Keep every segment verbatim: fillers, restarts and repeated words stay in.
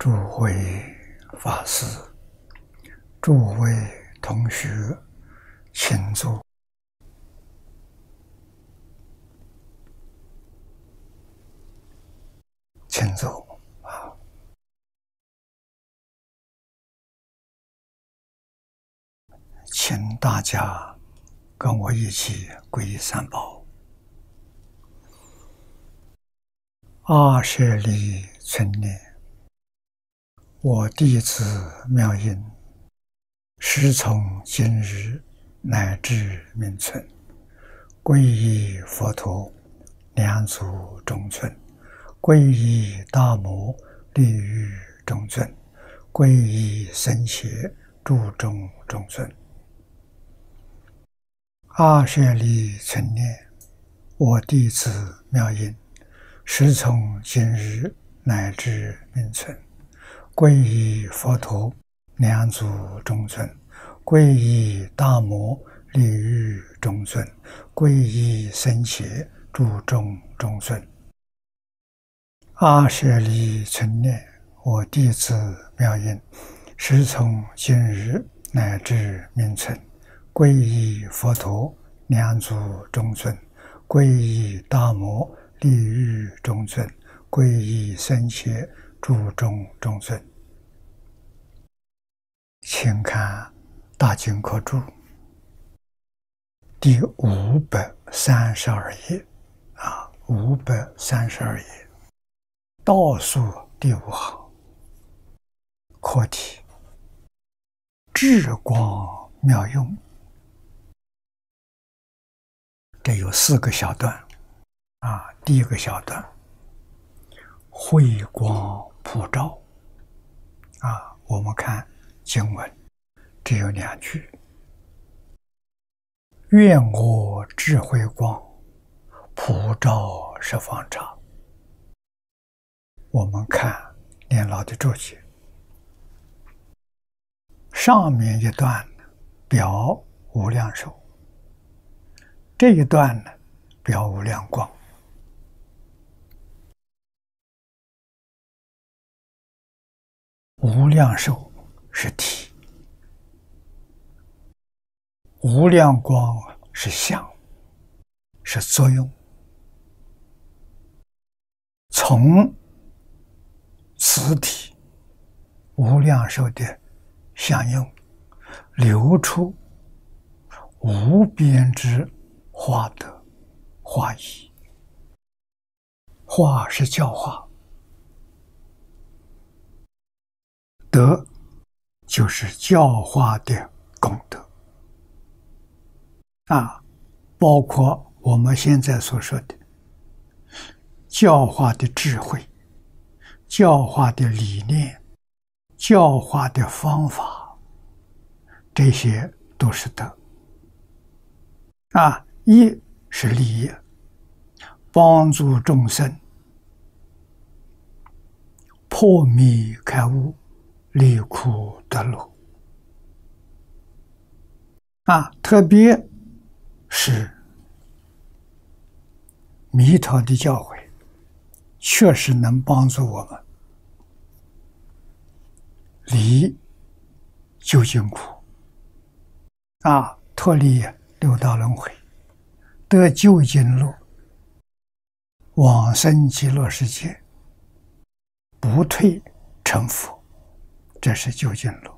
诸位法师、诸位同学，请坐。请坐啊！请大家跟我一起皈依三宝。阿舍利存念，我弟子妙音，时从今日乃至命存，皈依佛陀，两足中尊；皈依大摩，利欲中尊；皈依僧伽，注中中尊。阿舍利存念，我弟子妙音，时从今日乃至命存，皈依佛陀，两足中尊；皈依大摩，利欲中尊；皈依僧伽，注中中尊。阿舍利存念，我弟子妙音，时从今日乃至命存，皈依佛陀，两足中尊；皈依大摩，利欲中尊；皈依僧伽，注中中尊。请看大经科注第五百三十二页啊，五百三十二页倒数第五行，课题：智光妙用。这有四个小段啊。第一个小段，慧光普照啊。我们看经文，只有两句：愿我智慧光，普照十方刹。我们看念老的注解，上面一段表无量寿，这一段呢表无量光。无量寿是体，无量光是相，是作用。从此体无量寿的相用流出无边之化德化义。化是教化，德就是教化的功德啊，包括我们现在所说的教化的智慧、教化的理念、教化的方法，这些都是德啊。一是利益，帮助众生破迷开悟，离苦得乐啊。特别是弥陀的教诲，确实能帮助我们离究竟苦啊，脱离六道轮回，得究竟乐，往生极乐世界，不退成佛，这是究竟乐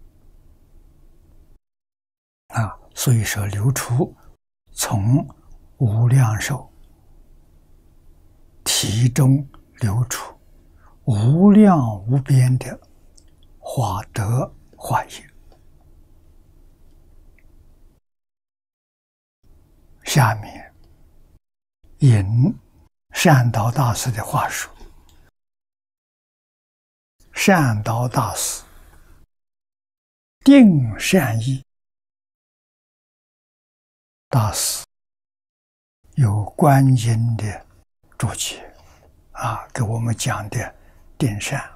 啊。所以说，流出从无量寿体中流出无量无边的化德化业。下面引善导大师的话说，善导大师定善意，大师有观经的注解啊，给我们讲的定善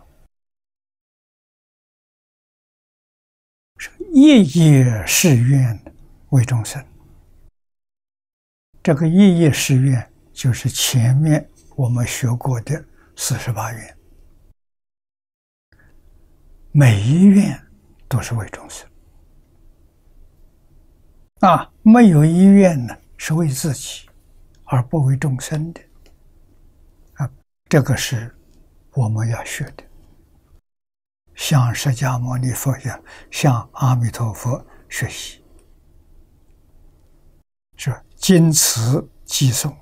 是一业誓愿为众生。这个一业誓愿就是前面我们学过的四十八愿。 每一愿都是为众生啊，没有一愿呢是为自己而不为众生的啊，这个是我们要学的，向释迦牟尼佛向向阿弥陀佛学习，是经此偈颂，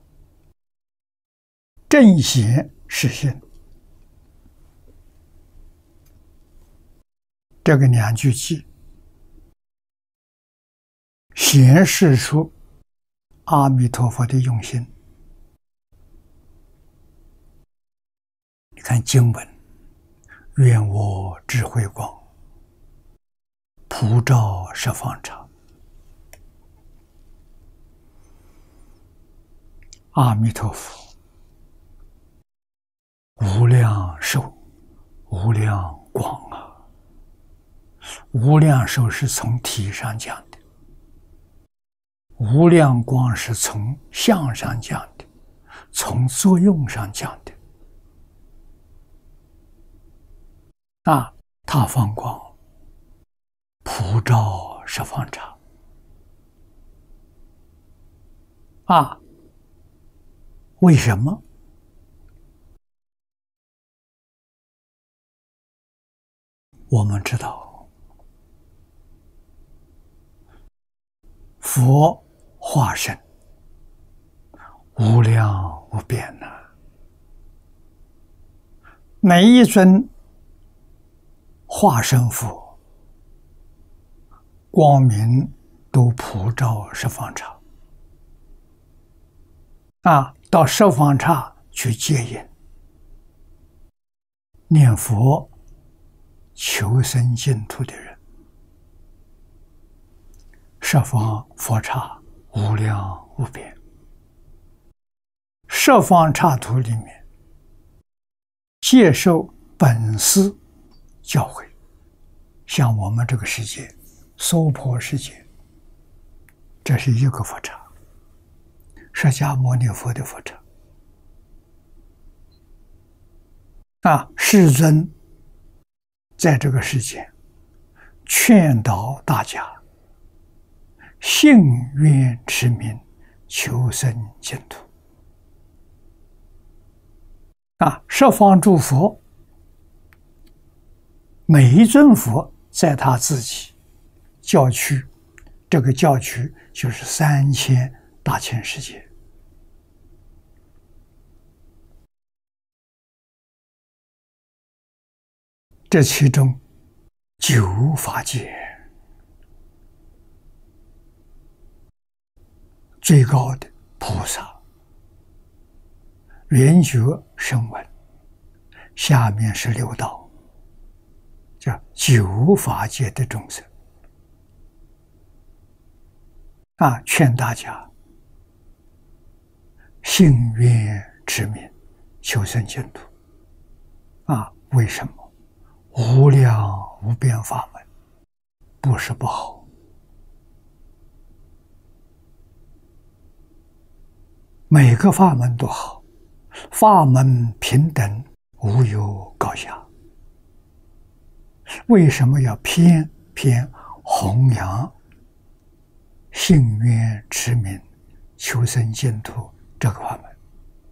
正显实性。这个两句偈显示出阿弥陀佛的用心。你看经文，愿我智慧光，普照十方刹。阿弥陀佛无量寿，无量光啊！无量寿是从体上讲的，无量光是从相上讲的，从作用上讲的。啊，他放光，普照十方刹。啊，为什么？我们知道，佛化身无量无边呐、啊，每一尊化身佛光明都普照十方刹啊，到十方刹去接引念佛求生净土的人。十方佛刹无量无边，十方刹土里面接受本师教诲，像我们这个世界娑婆世界，这是一个佛刹，释迦牟尼佛的佛刹啊，世尊在这个世界劝导大家信愿持名，求生净土啊！十方诸佛，每一尊佛在他自己教区，这个教区就是三千大千世界。这其中九法界最高的菩萨圆觉声闻，下面是六道，叫九法界的众生啊，劝大家信愿持名，求生净土啊！为什么？无量无边法门不是不好，每个法门都好，法门平等，无有高下。为什么要偏偏弘扬信愿持名，求生净土这个法门？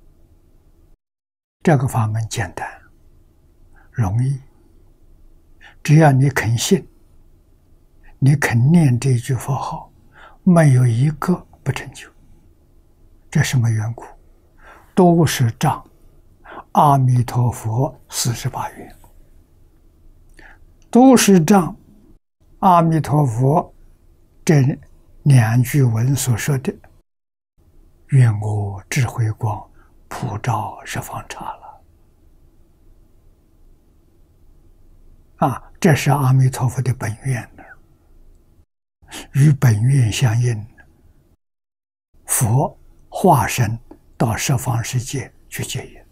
这个法门简单容易，只要你肯信，你肯念这句佛号，没有一个不成就。这什么缘故？都是仗阿弥陀佛四十八愿，都是仗阿弥陀佛这两句文所说的“愿我智慧光，普照十方刹”了。啊，这是阿弥陀佛的本愿呢，与本愿相应，佛化身到十方世界去接引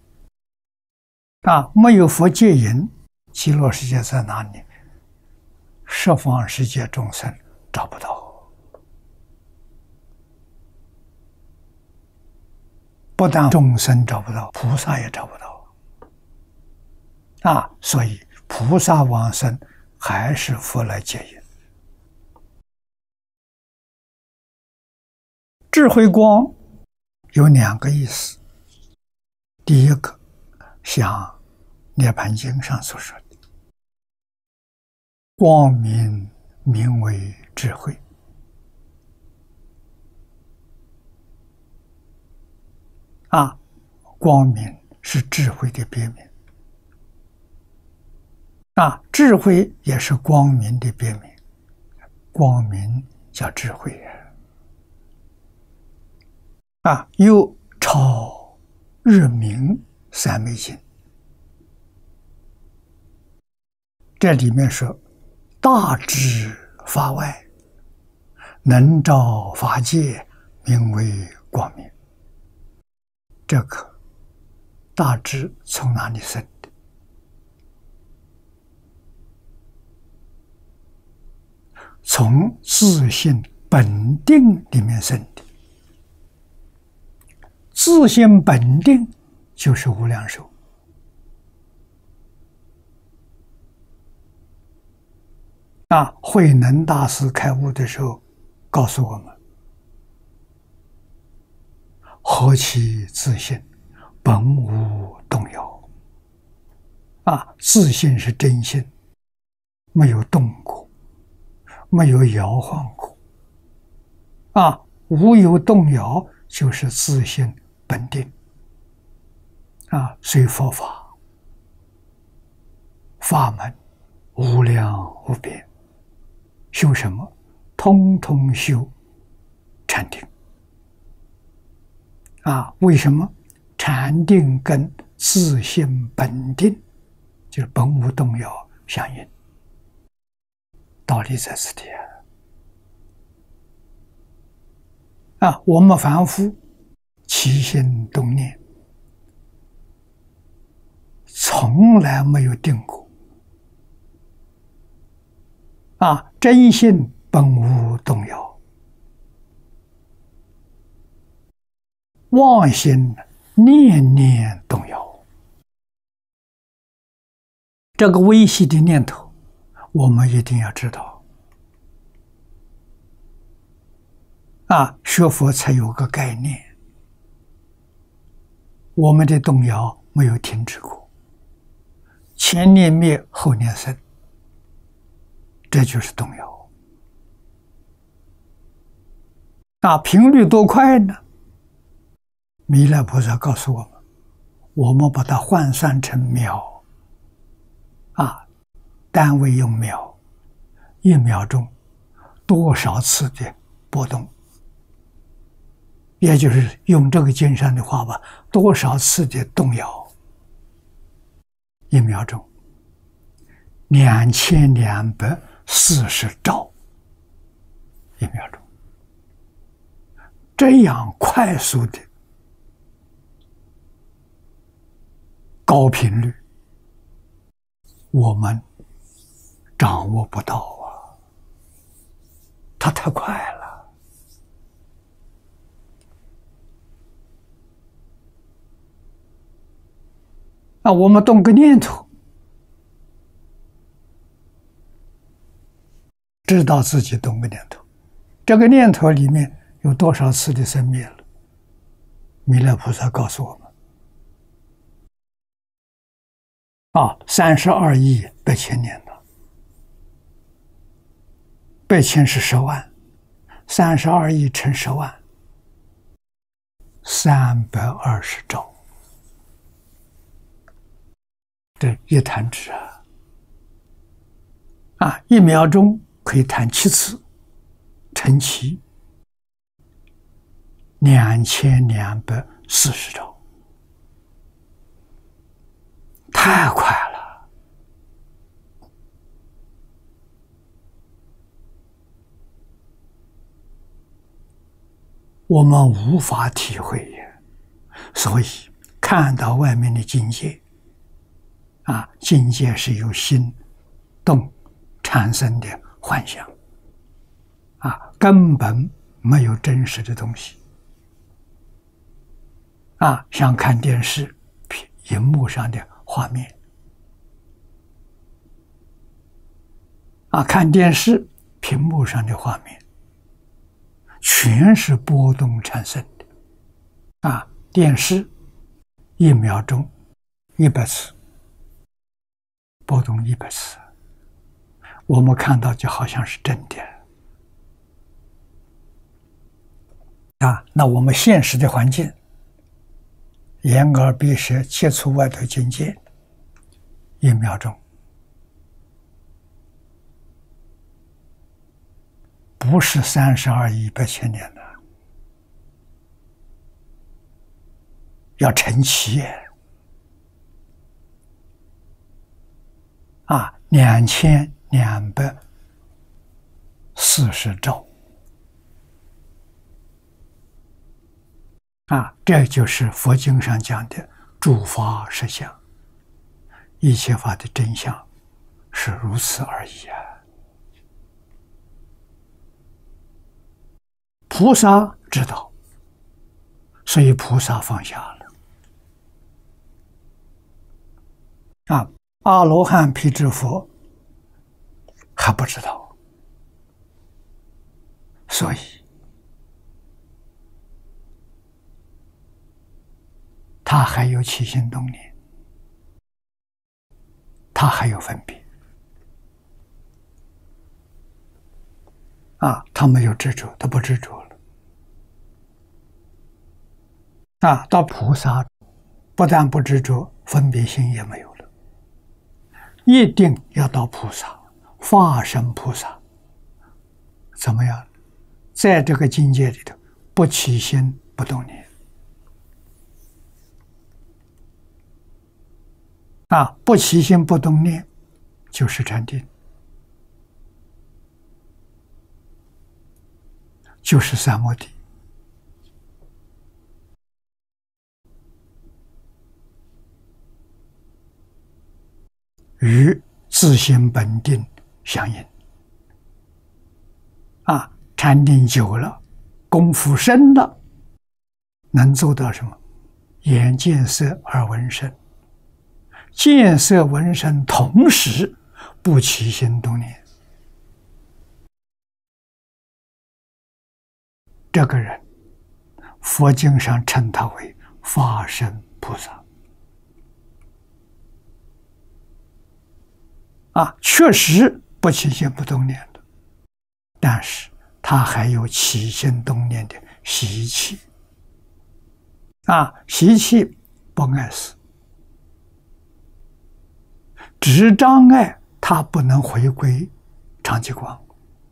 啊！没有佛接引，极乐世界在哪里？十方世界众生找不到，不但众生找不到，菩萨也找不到啊！所以菩萨往生还是佛来接引。智慧光有两个意思，第一个像《涅盘经》上所说的，光明名为智慧。啊，光明是智慧的别名。啊，智慧也是光明的别名，光明叫智慧呀。啊，又超日明三昧经，这里面说大智法外，能照法界，名为光明。这个大智从哪里生的？从自性本定里面生的。自性本定就是无量寿。啊，慧能大师开悟的时候告诉我们：何其自性，本无动摇。啊，自性是真性，没有动过，没有摇晃过。啊，无有动摇，就是自性本定。啊，虽佛法法门无量无边，修什么？通通修禅定。啊，为什么？禅定跟自性本定，就是本无动摇相应。道理在此地啊！啊，我们凡夫起心动念，从来没有定过。啊，真心本无动摇，妄心念念动摇。这个微细的念头，我们一定要知道。啊，学佛才有个概念。我们的动摇没有停止过，前念灭，后念生，这就是动摇。啊，频率多快呢？弥勒菩萨告诉我们，我们把它换算成秒，啊，单位用秒，一秒钟多少次的波动，也就是用这个经上的话吧，多少次的动摇，一秒钟两千两百四十兆，一秒钟，这样快速的高频率，我们掌握不到啊，它太快了。啊，我们动个念头，知道自己动个念头，这个念头里面有多少次的生灭了？弥勒菩萨告诉我们，啊，三十二亿八千年了，八千是十万，三十二亿乘十万，三百二十兆。这一弹指啊，啊，一秒钟可以弹七次，乘七，两千两百四十兆，太快了。我们无法体会呀，所以看到外面的境界。啊，境界是由心动产生的幻想，啊，根本没有真实的东西。啊，像看电视，荧幕上的画面， 啊，看电视屏幕上的画面，全是波动产生的。啊，电视一秒钟一百次，波动一百次，我们看到就好像是真的。啊，那我们现实的环境，眼耳鼻舌接触外头境界，一秒钟不是三十二亿八千年的，要乘七啊，两千两百四十兆啊，这就是佛经上讲的诸法实相，一切法的真相是如此而已啊。菩萨知道，所以菩萨放下了。啊，阿罗汉辟支佛还不知道，所以他还有起心动念，他还有分别啊，他没有执着，他不执着了啊。到菩萨不但不执着，分别心也没有了。一定要到菩萨，化身菩萨，怎么样？在这个境界里头，不起心不动念啊，不起心不动念就是禅定，就是三摩地。与自性本定相应啊，禅定久了，功夫深了，能做到什么？眼见色，耳闻声，见色闻声同时不起心动念，这个人佛经上称他为法身菩萨啊，确实不起心不动念的，但是他还有起心动念的习气啊，习气不碍事，只障碍他不能回归常寂光。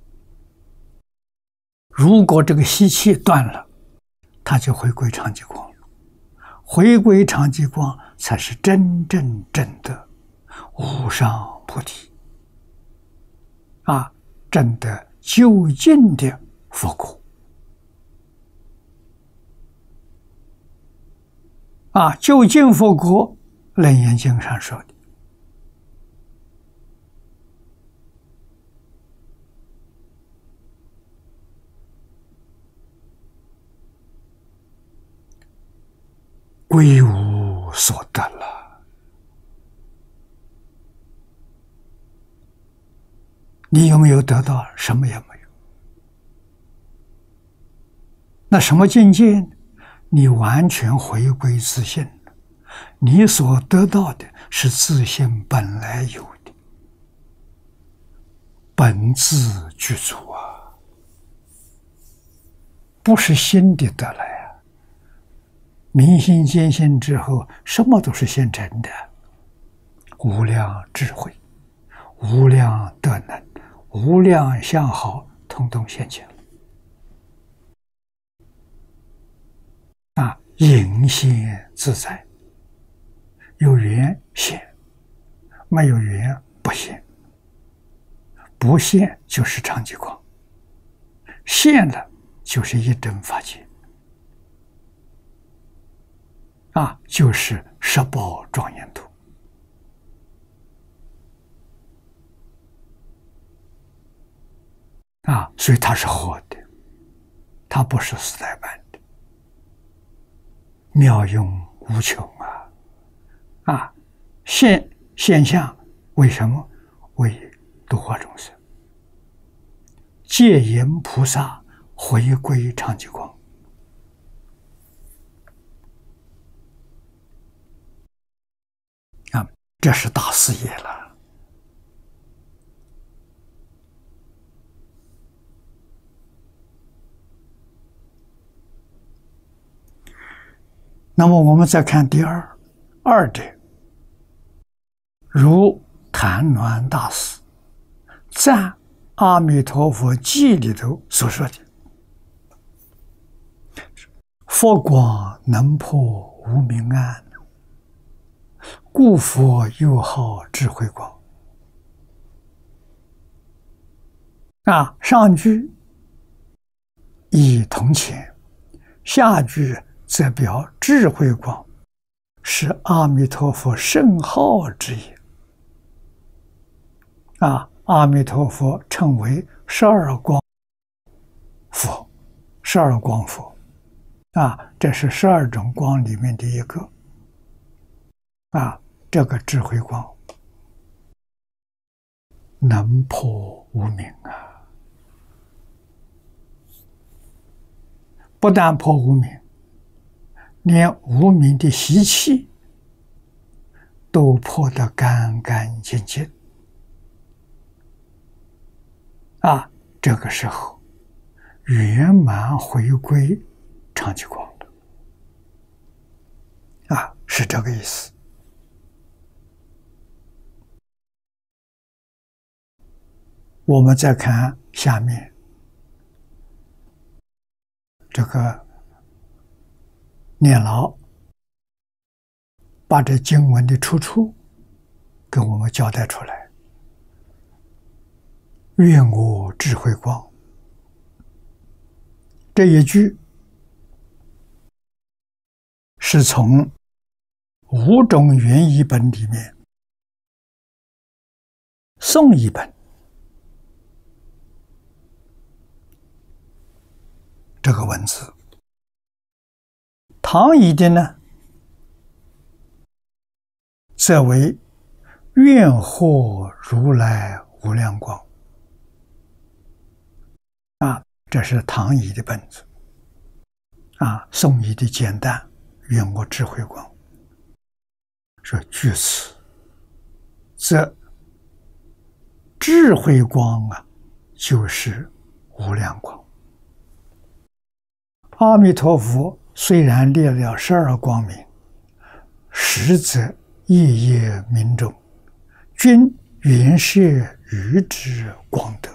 如果这个习气断了，他就回归常寂光，回归常寂光才是真正正的无上菩提啊，证得究竟的佛果啊！究竟佛果，《楞严经》上说的，归无所得了。你有没有得到？什么也没有。那什么境界？你完全回归自性了，你所得到的是自性本来有的，本自具足啊，不是心的得来啊。明心见性之后，什么都是现成的，无量智慧，无量德能，无量相好，统统现前了啊！隐现自在，有缘现，没有缘不现，不现就是常寂光，现了就是一真法界啊，就是十宝庄严土啊，所以它是活的，它不是死呆板的，妙用无穷啊！啊，现现象为什么？为度化众生戒言菩萨回归常寂光。啊，这是大事业了。那么我们再看第二，二者如谭鸾大师赞阿弥陀佛记里头所说的：“佛光能破无明暗，故佛又号智慧光。”啊，上句以铜钱，下句则表智慧光是阿弥陀佛圣号之一。啊，阿弥陀佛称为十二光佛，十二光佛。啊，这是十二种光里面的一个。啊，这个智慧光能破无明啊！不但破无明，连无明的习气都破得干干净净。啊，这个时候圆满回归常寂光了。啊，是这个意思。我们再看下面这个念老把这经文的出处给我们交代出来。愿我智慧光，这一句是从五种原译本里面宋译本这个文字，唐译的呢则为愿获如来无量光。啊，这是唐译的本子。啊，宋译的简单，愿我智慧光。说据此，则智慧光啊，就是无量光。阿弥陀佛虽然列了十二光明，实则夜夜明中，均原摄于之光德。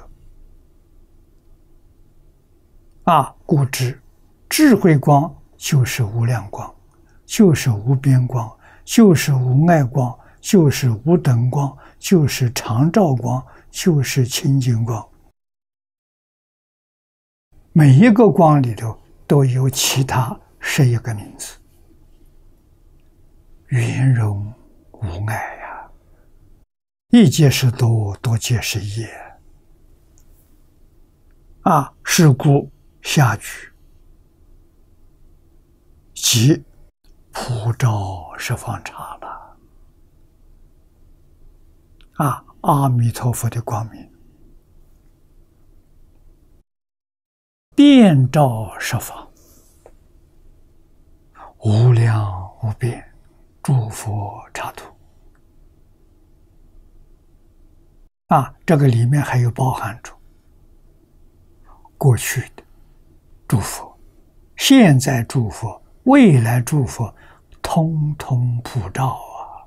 啊，故知智慧光就是无量光，就是无边光，就是无碍光，就是无等光，就是常照光，就是清净光。每一个光里头都有其他十一个名字，圆融无碍呀、啊，一皆是多，多皆是一。啊，是故下句即普照十方刹了。啊，阿弥陀佛的光明遍照十方，无量无边，诸佛刹土。啊，这个里面还有包含着过去的诸佛、现在诸佛、未来诸佛，通通普照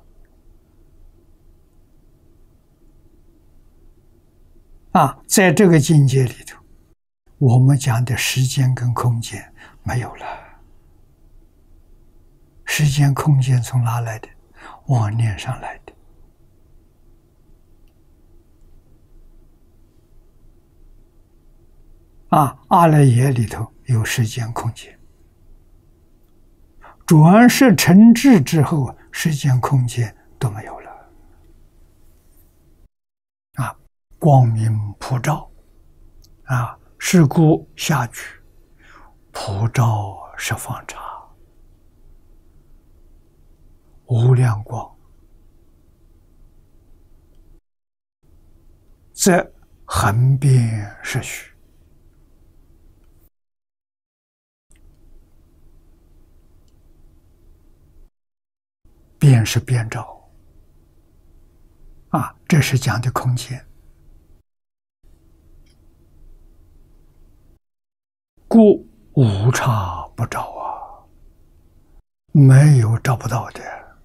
啊！啊，在这个境界里头，我们讲的时间跟空间没有了。时间空间从哪来的？妄念上来的。啊，阿赖耶里头有时间空间，转世成智之后，时间空间都没有了。啊，光明普照，啊，是故下句普照十方刹，无量光，则横遍十虚。 便是边照啊，这是讲的空间。故无差不照啊，没有照不到的。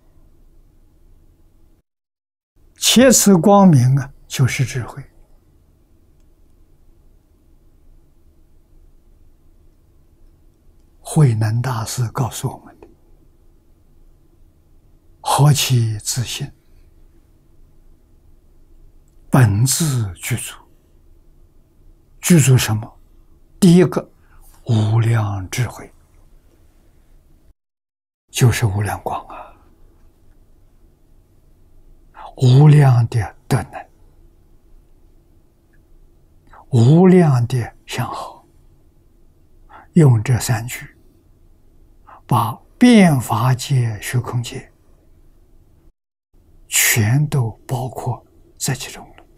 切此光明啊，就是智慧。慧能大师告诉我们的：何其自信，本自具足。具足什么？第一个，无量智慧，就是无量光啊，无量的德能，无量的相好。用这三句，把变法界、虚空界全都包括在其中了。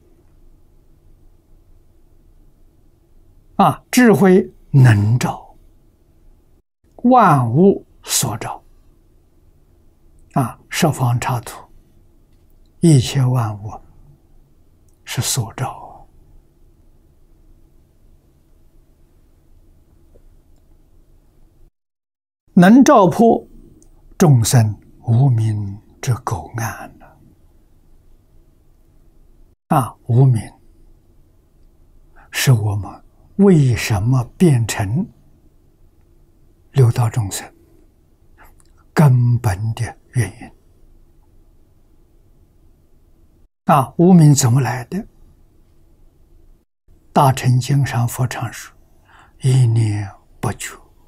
啊，智慧能照，万物所照。啊，十方刹土，一切万物是所照。能照破众生无明之垢暗了。啊，无明是我们为什么变成六道众生根本的原因。啊，无明怎么来的？大乘经上佛常说：一念不觉。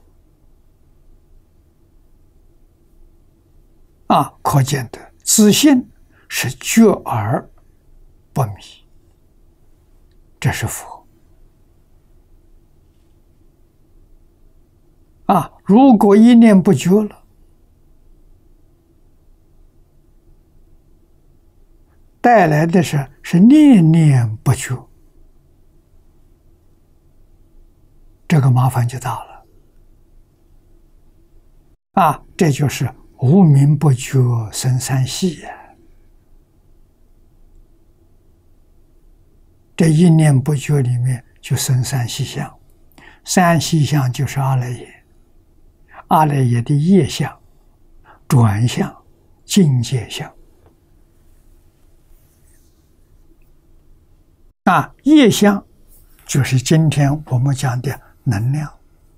啊，可见的自信是觉而不迷，这是佛。啊，如果一念不觉了，带来的是是念念不觉，这个麻烦就大了。啊，这就是无明不觉生三系呀、啊。这一念不觉里面就生三细相，三细相就是阿赖耶，阿赖耶的业相、转相、境界相。啊，业相就是今天我们讲的能量。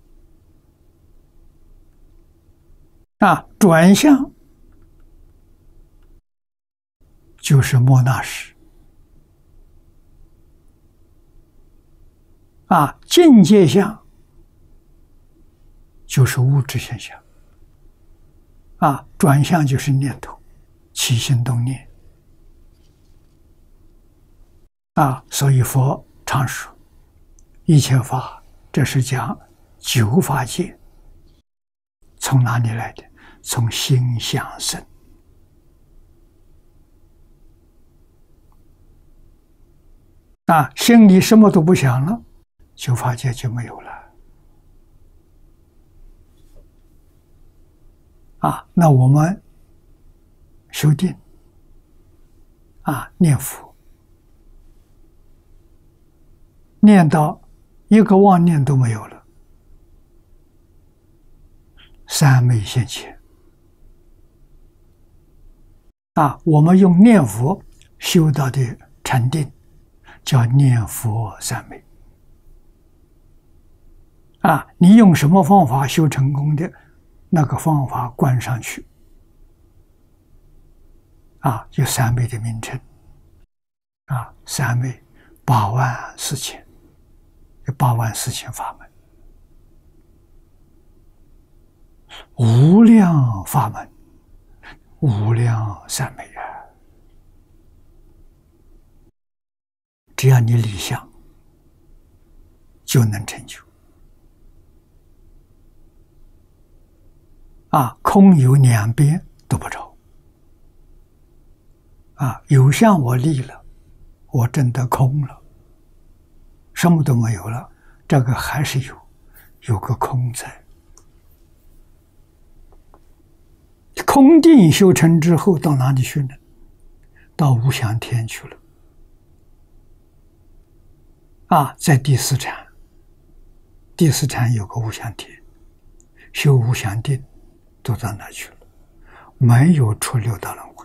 啊，转向就是莫那识。啊，境界相就是物质现象。啊，转向就是念头，起心动念。啊，所以佛常说一切法，这是讲九法界从哪里来的？从心想生。啊，心里什么都不想了，九法界就没有了。啊，那我们修定，啊，念佛，念到一个妄念都没有了，三昧现前。啊，我们用念佛修到的禅定，叫念佛三昧。啊，你用什么方法修成功的，那个方法灌上去，啊，有三昧的名称。啊，三昧八万四千，有八万四千法门，无量法门，无量三昧啊！只要你理想，就能成就。啊，空有两边都不着。啊，有相我立了，我真的空了，什么都没有了，这个还是有，有个空在。空空定修成之后，到哪里去呢？到无想天去了。啊，在第四禅，第四禅有个无想天，修无想定，都到那去了，没有出六道轮回。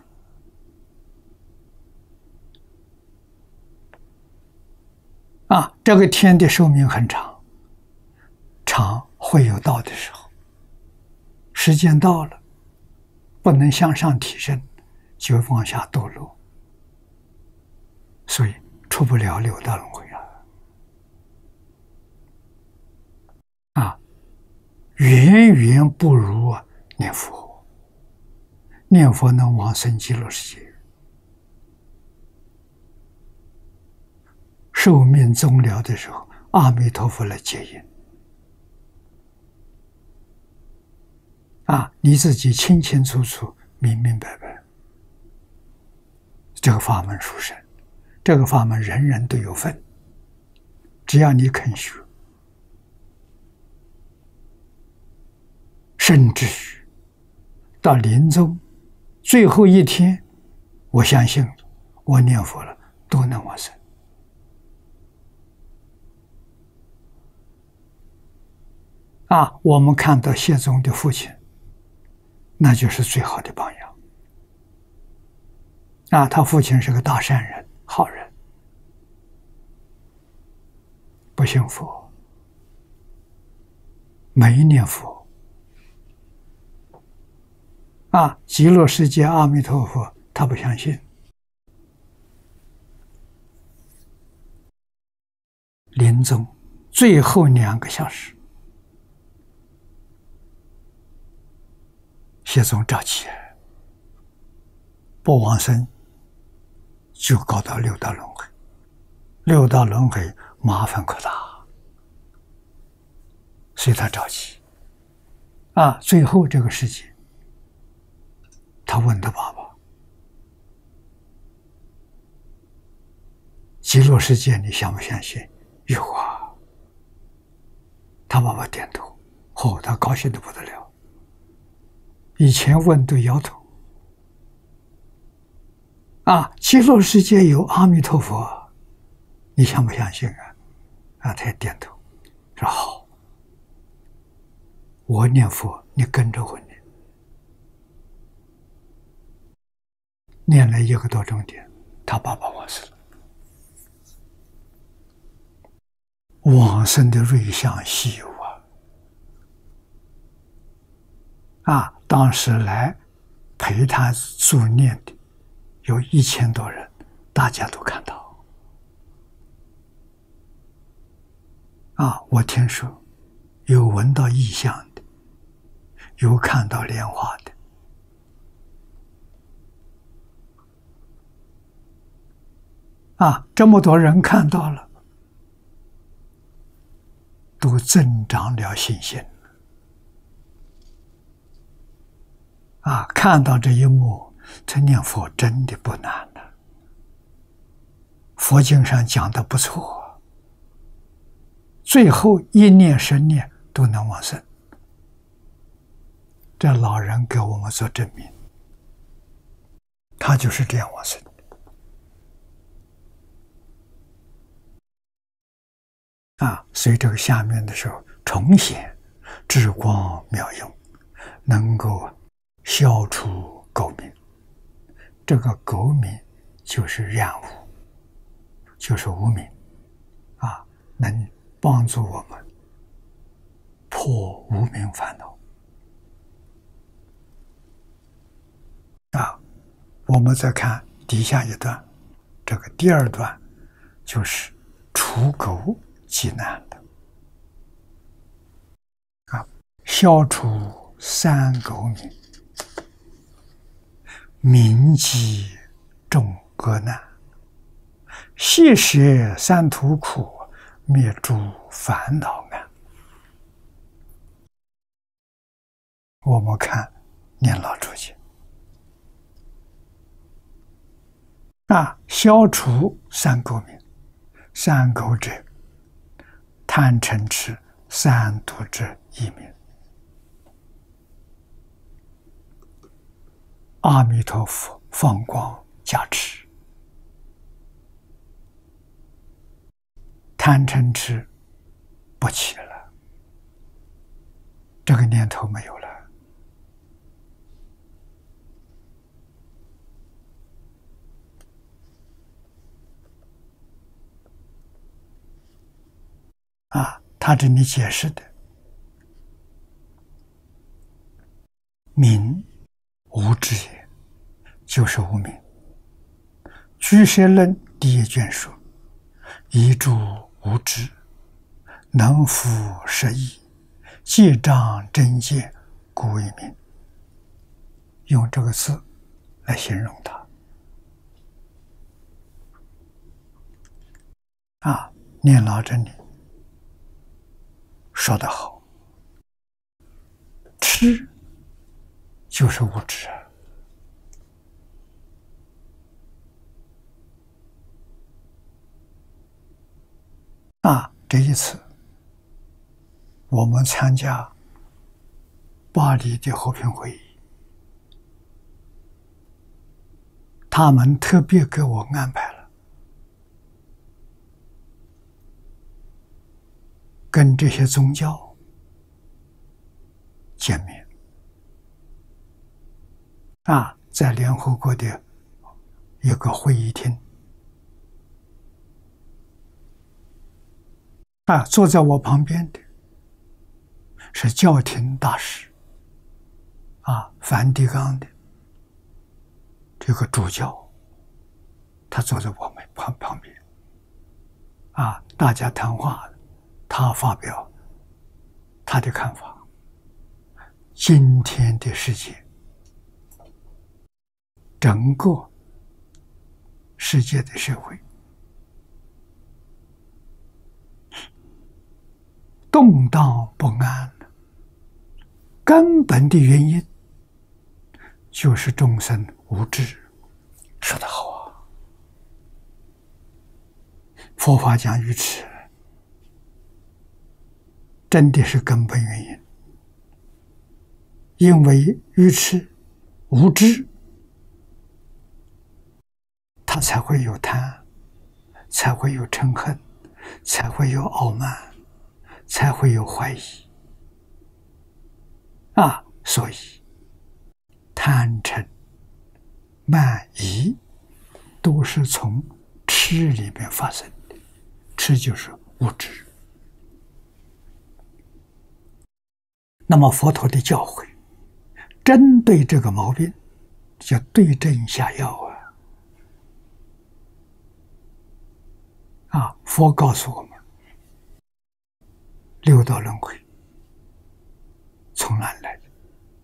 啊，这个天的寿命很长，长会有到的时候，时间到了，不能向上提升，就往下堕落，所以出不了六道轮回啊！啊，远远不如啊念佛，念佛能往生极乐世界。寿命终了的时候，阿弥陀佛来接引。啊，你自己清清楚楚、明明白白。这个法门殊胜，这个法门人人都有份，只要你肯学，甚至于到临终最后一天，我相信我念佛了，都能往生。啊，我们看到谢宗的父亲，那就是最好的榜样。啊，他父亲是个大善人、好人，不信佛，没念佛。啊，极乐世界阿弥陀佛，他不相信。临终最后两个小时，谢宗着急，不往生就搞到六道轮回，六道轮回麻烦可大，所以他着急。啊，最后这个世界，他问他爸爸：“极乐世界你相不相信？”有啊。他爸爸点头，哦，他高兴得不得了。以前问都摇头。啊，极乐世界有阿弥陀佛，你相不相信啊？啊，他也点头，说好，我念佛，你跟着我念。念了一个多钟点，他爸爸往生了。往生的瑞相稀有啊！啊，当时来陪他助念的有一千多人，大家都看到。啊，我听说有闻到异象的，有看到莲花的。啊，这么多人看到了，都增长了信心。啊，看到这一幕，这念佛真的不难了。佛经上讲的不错，最后一念十念都能往生。这老人给我们做证明，他就是这样往生。啊，所以这个下面的时候重显智光妙用，能够消除垢名。这个垢名就是染污，就是无明，啊，能帮助我们破无明烦恼。啊，我们再看底下一段，这个第二段就是除垢极难的。啊，消除三垢名，明积众恶难，悉舍三途苦，灭诸烦恼暗。我们看念老注解。啊，消除三垢名，三垢者，贪嗔痴三毒之一名。 阿弥陀佛放光加持，贪嗔痴不起了，这个念头没有了。啊，他这里解释的明无知也，就是无明。居舍论第一卷说：一诸无知，能复实义，既障真见，故为明。用这个字来形容它。啊，念老这里说得好，痴就是无知啊。啊，这一次我们参加巴黎的和平会议，他们特别给我安排了跟这些宗教见面。啊，在联合国的一个会议厅。啊，坐在我旁边的是教廷大使，啊，梵蒂冈的这个主教，他坐在我们旁旁边，啊，大家谈话，他发表他的看法。今天的世界，整个世界的社会动荡不安，根本的原因就是众生无知。说得好啊！佛法讲愚痴，真的是根本原因。因为愚痴、无知，他才会有贪，才会有嗔恨，才会有傲慢，才会有怀疑。啊，所以贪嗔慢疑都是从痴里面发生的，痴就是无知。那么佛陀的教诲针对这个毛病，叫对症下药啊！啊，佛告诉我们，六道轮回从哪来的？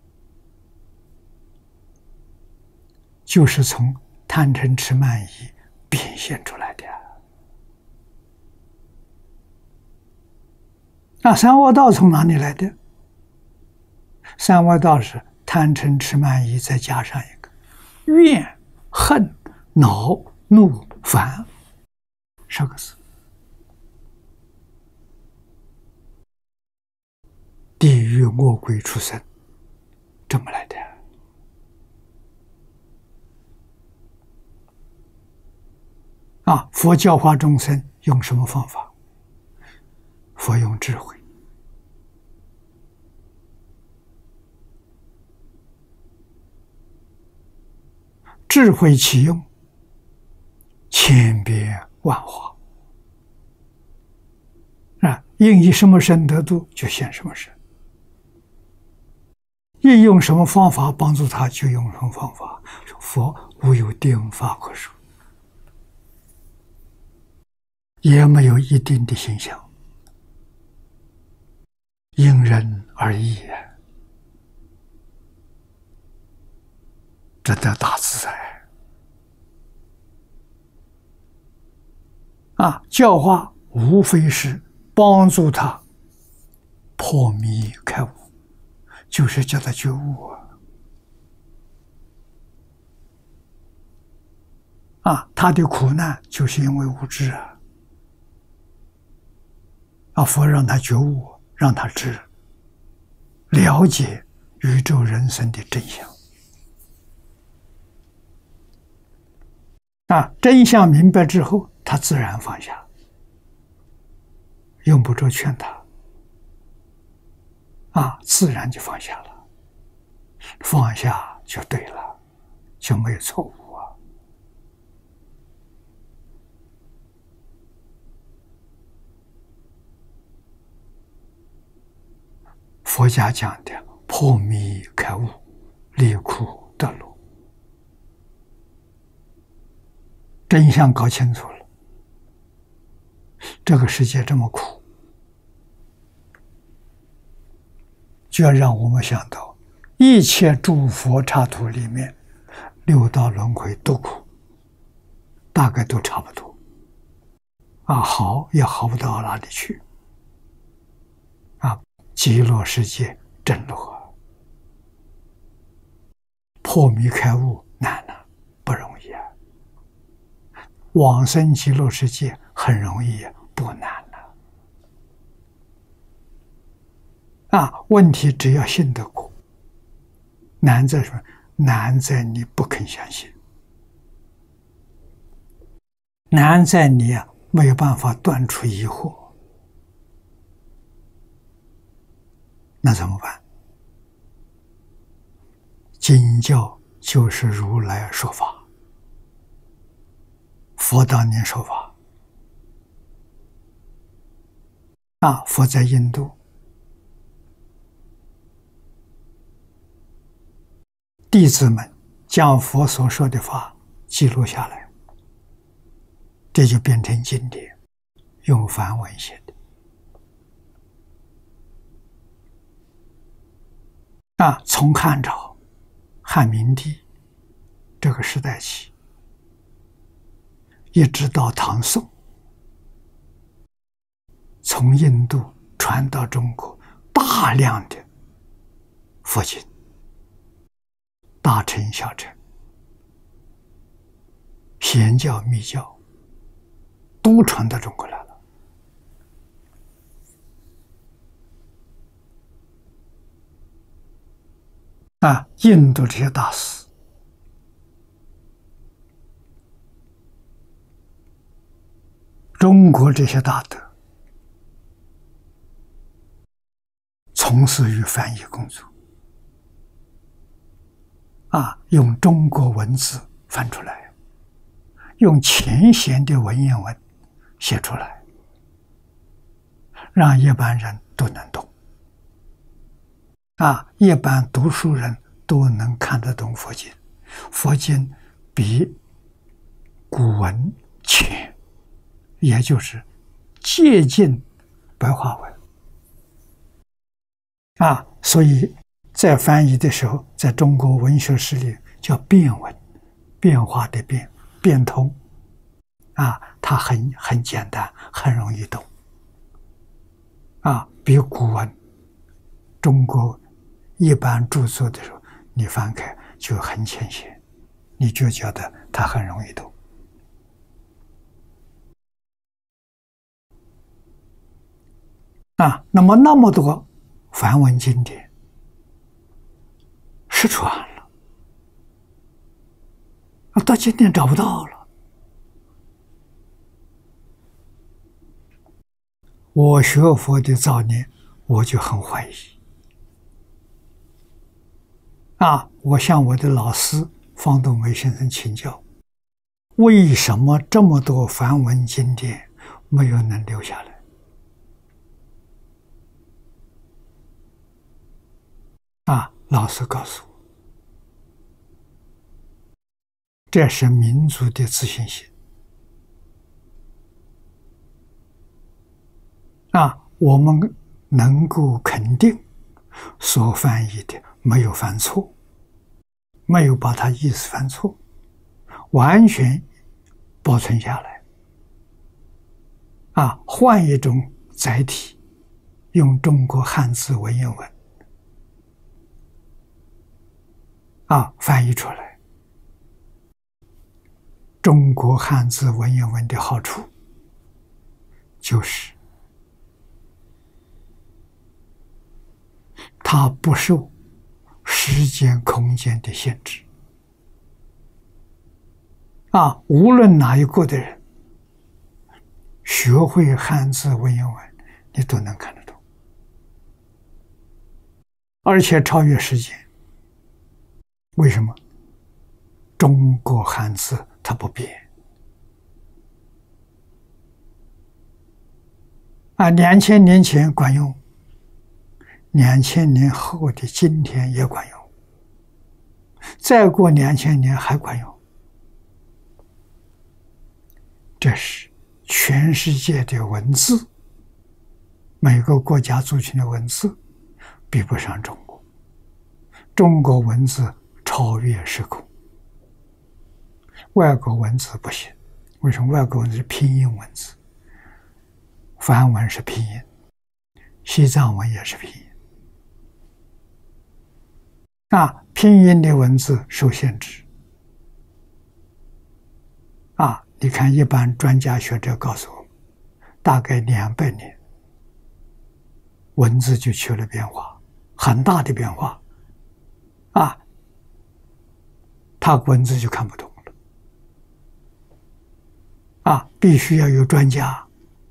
就是从贪嗔痴慢疑变现出来的。那三恶道从哪里来的？三恶道是贪嗔痴慢疑再加上一个怨恨恼怒烦十个字，地狱恶鬼畜生这么来的。啊，佛教化众生用什么方法？佛用智慧。智慧其用，千变万化。啊，应以什么身得度，就现什么身；应用什么方法帮助他，就用什么方法。佛无有定法可说，也没有一定的形象，因人而异啊。这叫大自在啊！教化无非是帮助他破迷开悟，就是叫他觉悟啊！啊，他的苦难就是因为无知啊！啊，佛让他觉悟，让他知，了解宇宙人生的真相。 啊，真相明白之后，他自然放下，用不着劝他，啊，自然就放下了，放下就对了，就没有错误啊。佛家讲的破迷开悟，离苦得乐，真相搞清楚了，这个世界这么苦，就要让我们想到，一切诸佛刹土里面，六道轮回都苦，大概都差不多，啊，好也好不到哪里去，啊，极乐世界真乐，破迷开悟难啊，不容易啊。往生极乐世界很容易，不难了。啊，问题只要信得过，难在什么？难在你不肯相信，难在你啊没有办法断除疑惑，那怎么办？经教就是如来说法。佛当年说法，啊，佛在印度，弟子们将佛所说的法记录下来，这就变成经典，用梵文写的。啊，从汉朝、汉明帝这个时代起，一直到唐宋，从印度传到中国，大量的佛经，大乘小乘、显教密教都传到中国来了。啊，印度这些大师，中国这些大德，从事于翻译工作，啊，用中国文字翻出来，用浅显的文言文写出来，让一般人都能懂。啊，一般读书人都能看得懂佛经，佛经比古文浅，也就是接近白话文。啊，所以在翻译的时候，在中国文学史里叫变文，变化的变，变通。啊，它很很简单，很容易懂。啊，比古文，中国一般著作的时候，你翻开就很浅显，你就觉得它很容易懂。啊，那么那么多梵文经典失传了，啊，到今天找不到了。我学佛的早年，我就很怀疑。啊，我向我的老师方东梅先生请教，为什么这么多梵文经典没有能留下来？啊，老师告诉我，这是民族的自信心。啊，我们能够肯定所翻译的没有犯错，没有把它意思犯错，完全保存下来。啊，换一种载体，用中国汉字文言文啊翻译出来。中国汉字文言文的好处就是它不受时间空间的限制， 啊，无论哪一国的人，学会汉字文言文，你都能看得懂，而且超越世界。为什么？中国汉字它不变啊，两千年前管用，两千年后的今天也管用，再过两千年还管用。这是全世界的文字，每个国家族群的文字比不上中国，中国文字超越时空，外国文字不行。为什么？外国文字是拼音文字，梵文是拼音，西藏文也是拼音。啊，拼音的文字受限制。啊，你看一般专家学者告诉我们，大概两百年，文字就起了变化，很大的变化。啊，他文字就看不懂了。啊，必须要有专家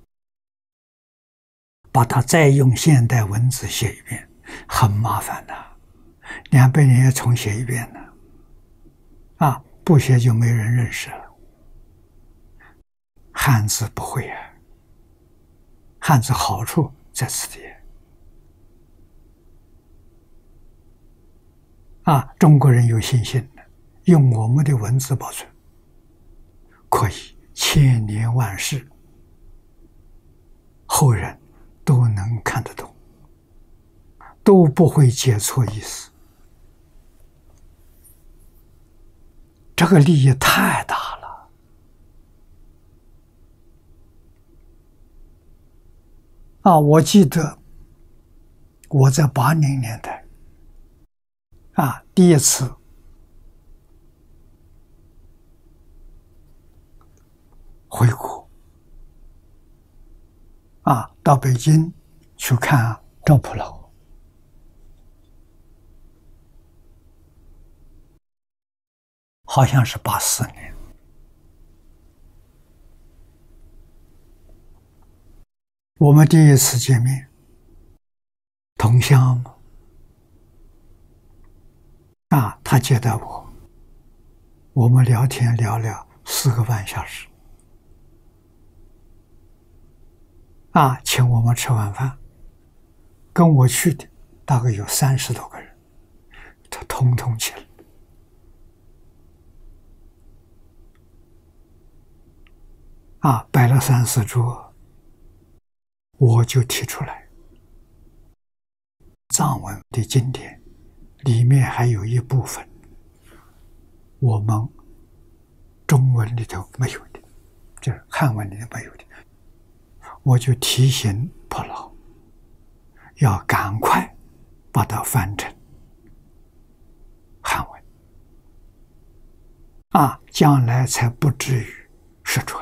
把它再用现代文字写一遍，很麻烦的，两百年要重写一遍呢。啊，不写就没人认识了。汉字不会啊，汉字好处在此地。啊，中国人有信心的，用我们的文字保存，可以千年万世，后人都能看得懂，都不会解错意思。这个利益太大了。啊，我记得我在八零年代啊，第一次回国啊，到北京去看赵普老，好像是八四年。我们第一次见面，同乡嘛，啊，他接待我，我们聊天聊了四个半小时，啊，请我们吃晚饭，跟我去的大概有三十多个人，他通通请了。啊，摆了三四桌，我就提出来，藏文的经典里面还有一部分我们中文里头没有的，就是汉文里头没有的，我就提醒普老要赶快把它翻成汉文，啊，将来才不至于失传。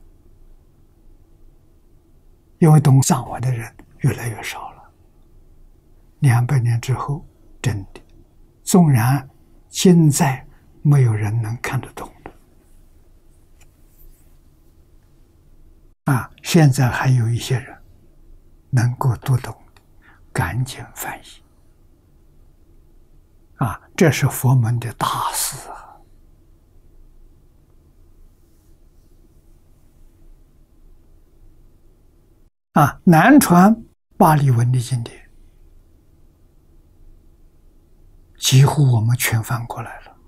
因为懂藏文的人越来越少了，两百年之后，真的，纵然现在没有人能看得懂的，啊，现在还有一些人能够读懂的，赶紧翻译，啊，这是佛门的大事啊！啊，南传巴利文的经典，几乎我们全翻过来了。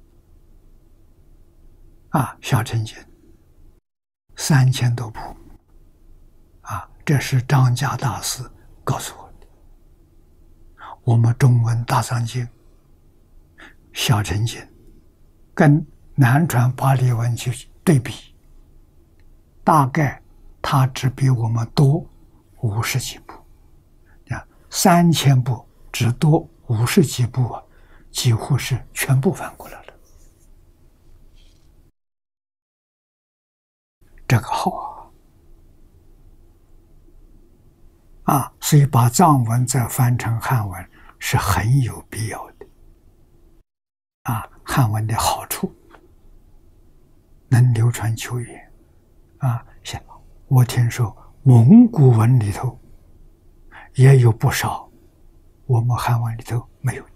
啊，小乘经三千多部，啊，这是张家大师告诉我的。我们中文大藏经、小乘经跟南传巴利文去对比，大概它只比我们多五十几部，啊，三千部只多五十几部啊，几乎是全部翻过来了。这个好啊！啊，所以把藏文再翻成汉文是很有必要的。啊，汉文的好处能流传久远啊。像我听说蒙古文里头也有不少我们汉文里头没有的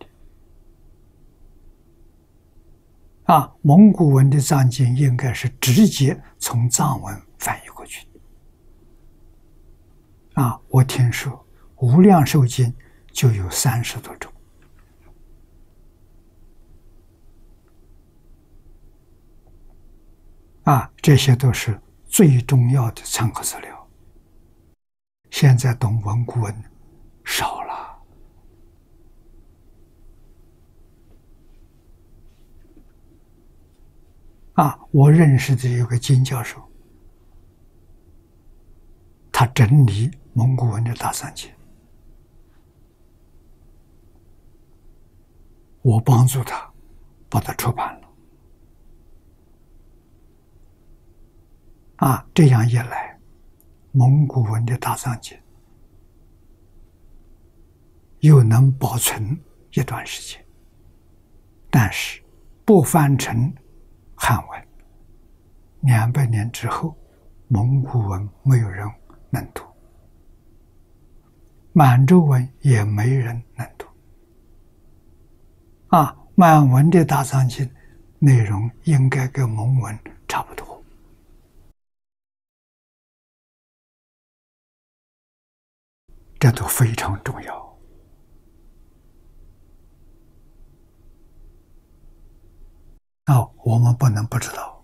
啊。蒙古文的藏经应该是直接从藏文翻译过去的啊。我听说《无量寿经》就有三十多种啊，这些都是最重要的参考资料。现在懂蒙古文少了啊。我认识的有个金教授，他整理蒙古文的大藏经，我帮助他把它出版了啊。这样一来，蒙古文的大藏经又能保存一段时间，但是不翻成汉文，两百年之后，蒙古文没有人能读，满洲文也没人能读啊。满文的大藏经内容应该跟蒙文差不多，这都非常重要哦，我们不能不知道。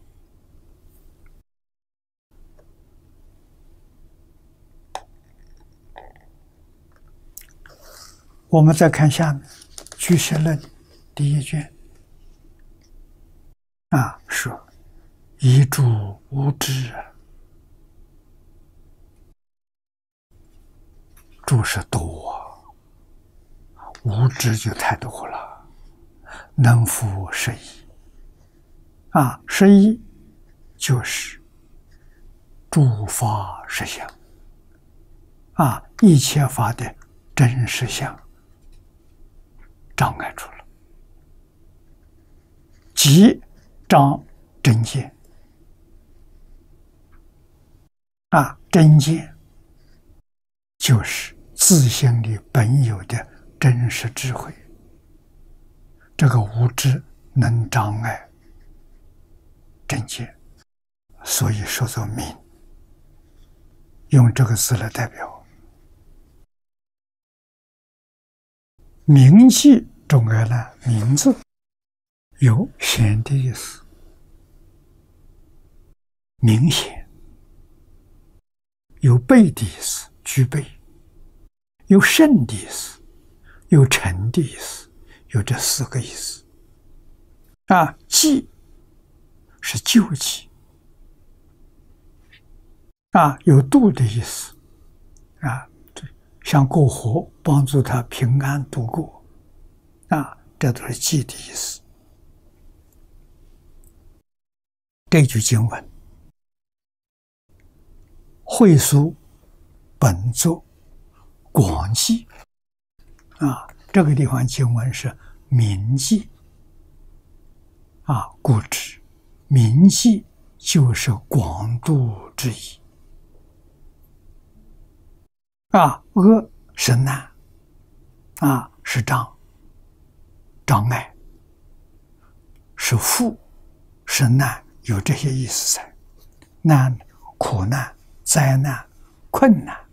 我们再看下面《居士论》第一卷啊，说遗诸无知啊，诸是多啊，无知就太多了。能复十一啊，十一就是诸法实相啊，一切法的真实相障碍住了，即障真见啊。真见就是自性里本有的真实智慧，这个无知能障碍真见，所以说作明，用这个字来代表。明记中间呢，名字有显的意思，明显；有备的意思，具备；有甚的意思，有成的意思，有这四个意思啊。记是救济啊，有度的意思啊，像过河，帮助他平安度过啊，这都是记的意思。这句经文会疏本作广记啊，这个地方经文是明记啊，故知明记就是广度之意啊。阿是难啊，是障障碍，是负是难，有这些意思在。难苦难灾难困难，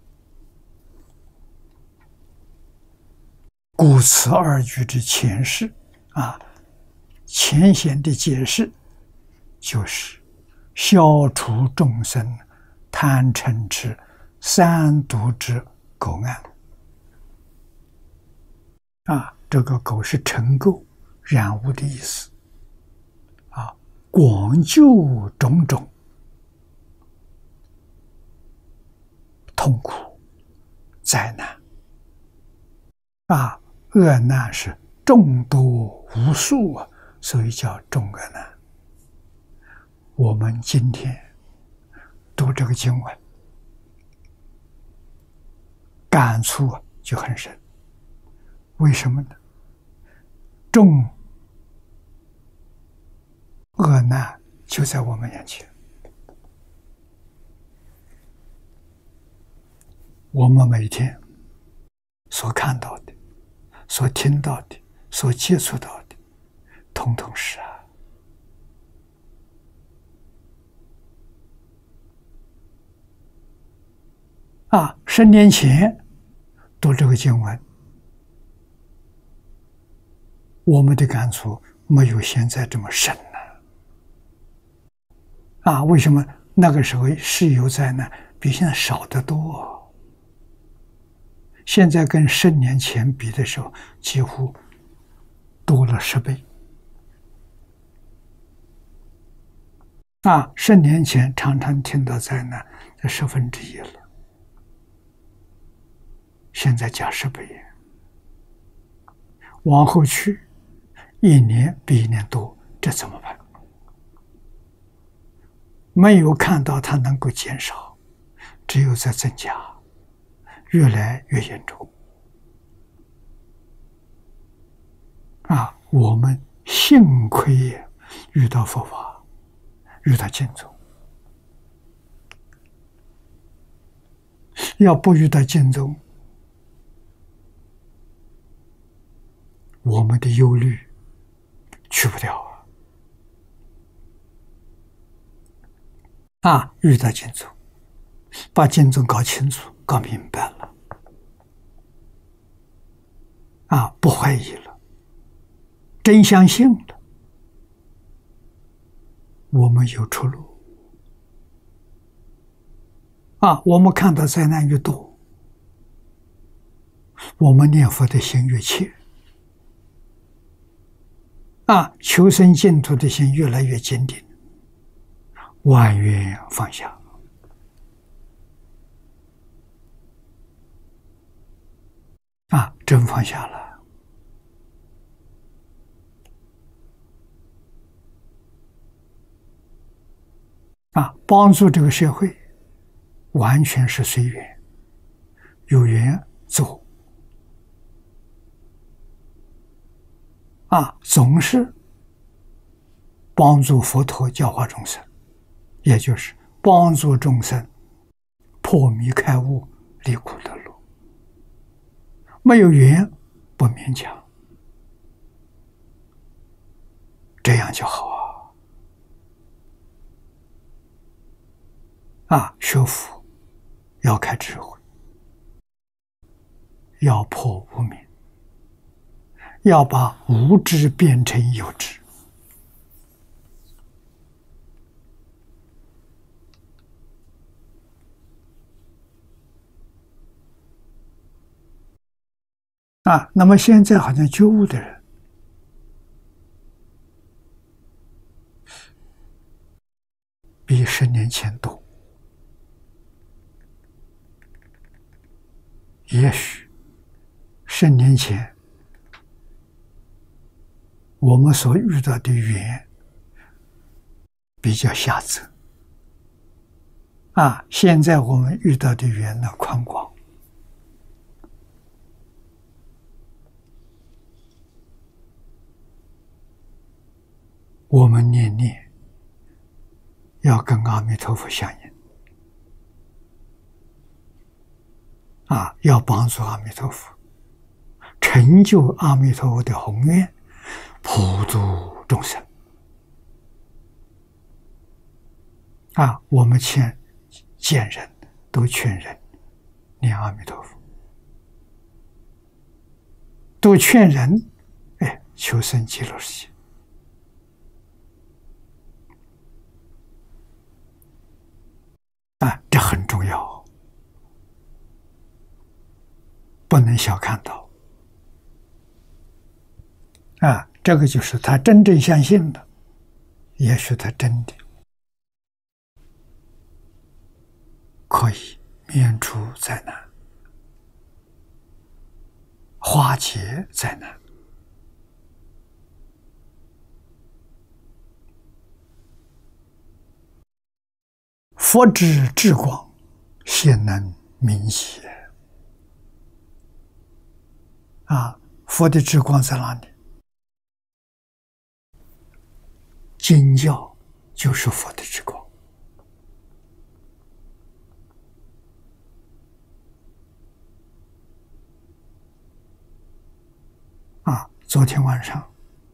故此二句之前释啊，浅显的解释就是消除众生贪嗔痴三毒之垢暗啊，这个垢是尘垢染污的意思啊，广救种种痛苦灾难啊，恶难是众多无数啊，所以叫众恶难。我们今天读这个经文，感触就很深。为什么呢？众恶难就在我们眼前。我们每天所看到的、所听到的、所接触到的，统统是啊。啊，十年前读这个经文，我们的感触没有现在这么深呢。啊，为什么那个时候事有灾难比现在少得多？现在跟十年前比的时候，几乎多了十倍。啊，十年前常常听到灾难，这十分之一了。现在加十倍，往后去，一年比一年多，这怎么办？没有看到它能够减少，只有在增加，越来越严重。啊，我们幸亏遇到佛法，遇到净宗。要不遇到净宗，我们的忧虑去不掉啊！啊，遇到净宗，把净宗搞清楚、搞明白了，啊，不怀疑了，真相信了，我们有出路。啊，我们看到灾难越多，我们念佛的心越切。啊，求生净土的心越来越坚定，万缘放下。啊，真放下了。啊，帮助这个社会，完全是随缘，有缘做。啊，总是帮助佛陀教化众生，也就是帮助众生破迷开悟、离苦得乐。没有缘，不勉强，这样就好啊！啊，学佛要开智慧，要破无明。要把无知变成有知。啊，那么现在好像觉悟的人比十年前多，也许十年前我们所遇到的缘比较狭窄，啊，现在我们遇到的缘呢宽广。我们念念要跟阿弥陀佛相应，啊，要帮助阿弥陀佛成就阿弥陀佛的宏愿，普度众生。啊，我们劝见人都劝人念阿弥陀佛，都劝人哎求生极乐世界。啊，这很重要，不能小看到。啊，这个就是他真正相信的，也许他真的可以免除灾难，化解灾难。佛之智光，显能明晰。啊，佛的智光在哪里？经教就是佛的之光。啊，昨天晚上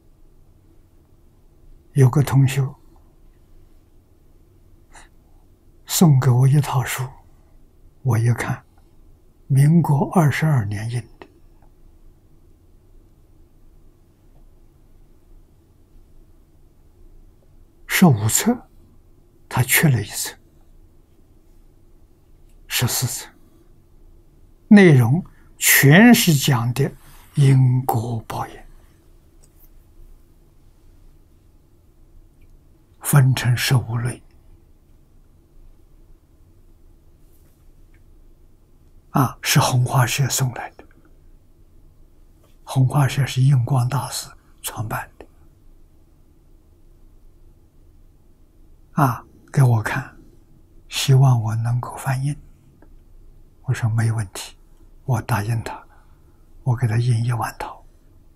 有个同学送给我一套书，我一看，民国二十二年印的，十五册，他缺了一册，十四册，内容全是讲的因果报应，分成十五类。啊，是弘化社送来的。弘化社是印光大师创办的。啊，给我看，希望我能够翻印。我说没问题，我答应他，我给他印一万套。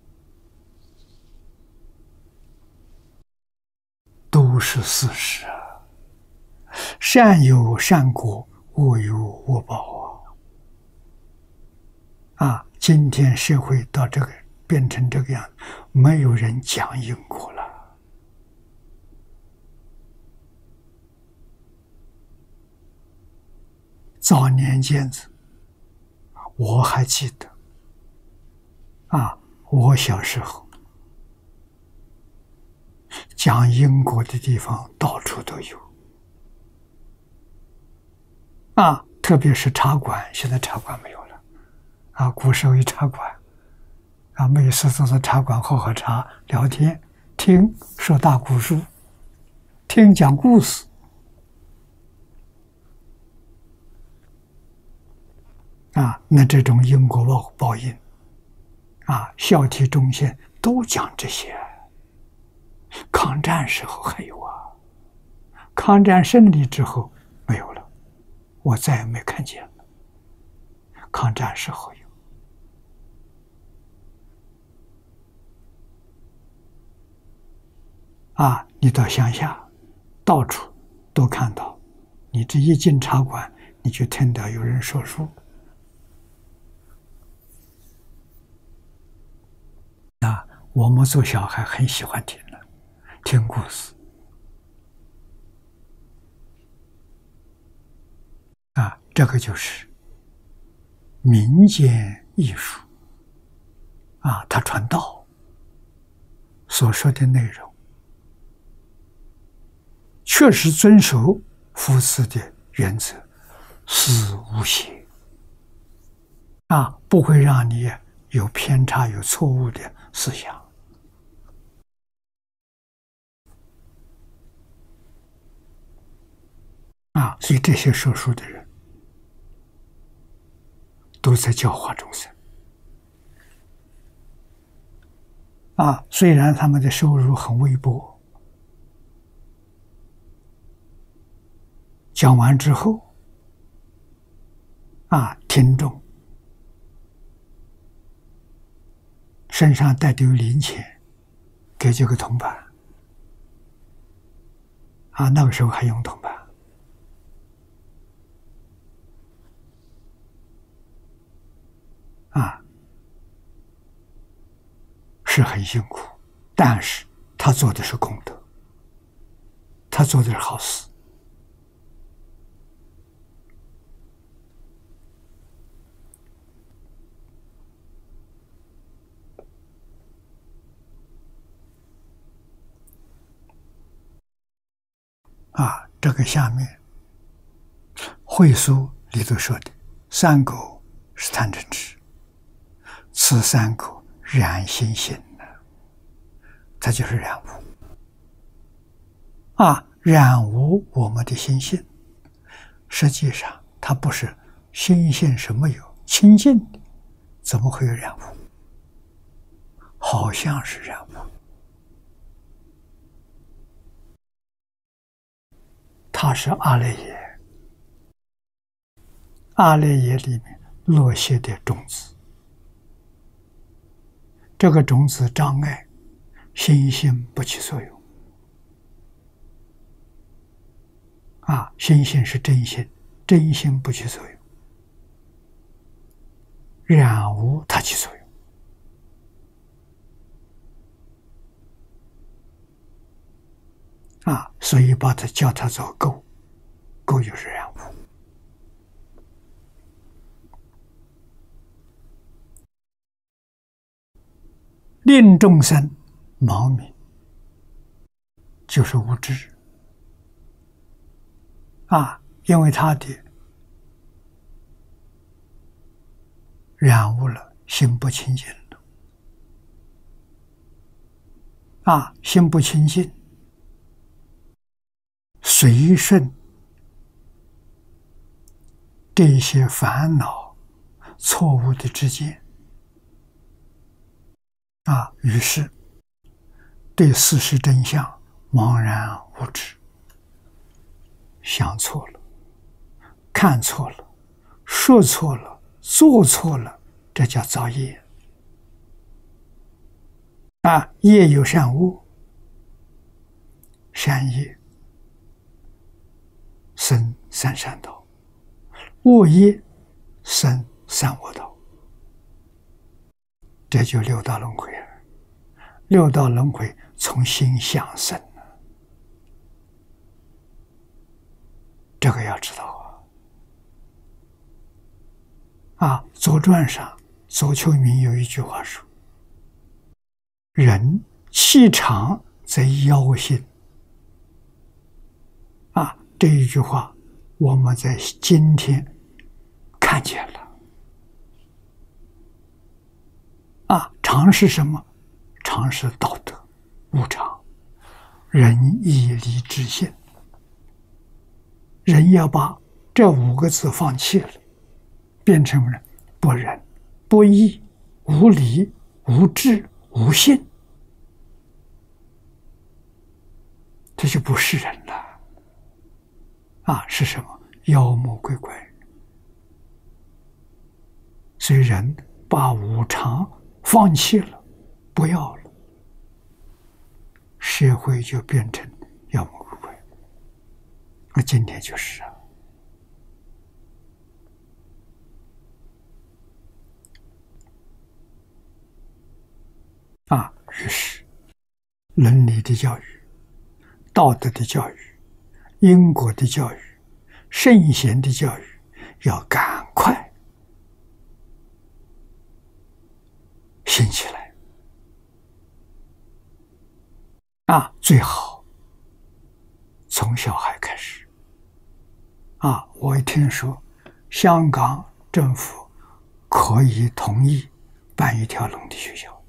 都是事实啊，善有善果，恶有恶报啊。啊，今天社会到这个变成这个样，没有人讲因果了。早年间子，我还记得，啊，我小时候讲因果的地方到处都有。啊，特别是茶馆，现在茶馆没有了。啊，古时候有茶馆，啊，每次都在茶馆喝喝茶、聊天、听说大古书、听讲故事。啊，那这种因果报报应，啊，孝悌忠信都讲这些。抗战时候还有啊，抗战胜利之后没有了，我再也没看见了。抗战时候有。啊，你到乡下，到处都看到，你这一进茶馆，你就听到有人说书。啊，我们做小孩很喜欢听的，听故事。啊，这个就是民间艺术。啊，他传道所说的内容，确实遵守佛寺的原则，是无邪。啊，不会让你有偏差、有错误的思想。啊，所以这些说书的人都在教化众生。啊，虽然他们的收入很微薄，讲完之后，啊，听众身上带丢零钱，给这个铜板。啊，那个时候还用铜板。啊，是很辛苦，但是他做的是功德，他做的是好事。啊，这个下面会书里头说的，三狗是贪嗔痴，此三狗染心性呢，它就是染污。啊，染污我们的心性，实际上它不是心性是没有清净的，怎么会有染污？好像是染污。它是阿赖耶，阿赖耶里面落下的种子，这个种子障碍心性不起作用。 啊，心性是真心，真心不起作用，染污它起作用。啊，所以把它叫它做垢，垢就是染污。令众生盲冥，就是无知啊，因为他的染污了，心不清净了啊，心不清净，随顺这些烦恼、错误的知见啊，于是对事实真相茫然无知，想错了，看错了，说错了，做错了，这叫造业啊！业有善恶，善业生三善道，恶业生三恶道，这就六道轮回了。六道轮回从心想生，这个要知道啊！啊，《左传》上左丘明有一句话说：“人气长则妖心。”啊，这一句话我们在今天看见了。啊，常是什么？常是道德、无常、仁义礼智信。人要把这五个字放弃了，变成了不仁、不义、无礼、无智、无信，这就不是人了。啊，是什么？妖魔鬼怪。所以人把无常放弃了，不要了，社会就变成妖魔鬼怪。那今天就是啊，啊，于是伦理的教育、道德的教育、因果的教育、圣贤的教育，要赶快兴起来啊！最好从小孩开始啊！我一听说香港政府可以同意办一条龙的学校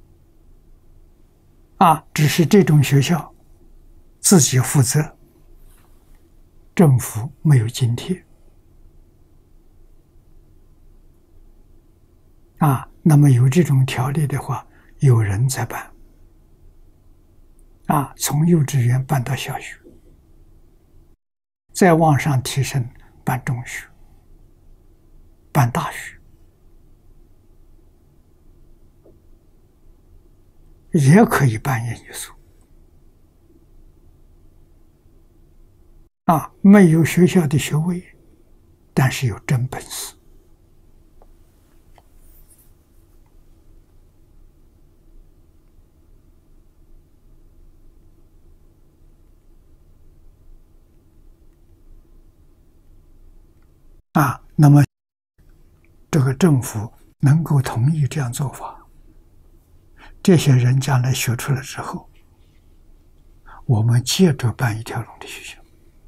啊，只是这种学校自己负责，政府没有津贴啊。那么有这种条例的话，有人在办啊，从幼稚园办到小学，再往上提升办中学、办大学，也可以办研究所啊。没有学校的学位，但是有真本事啊。那么这个政府能够同意这样做法，这些人将来学出来之后，我们接着办一条龙的学校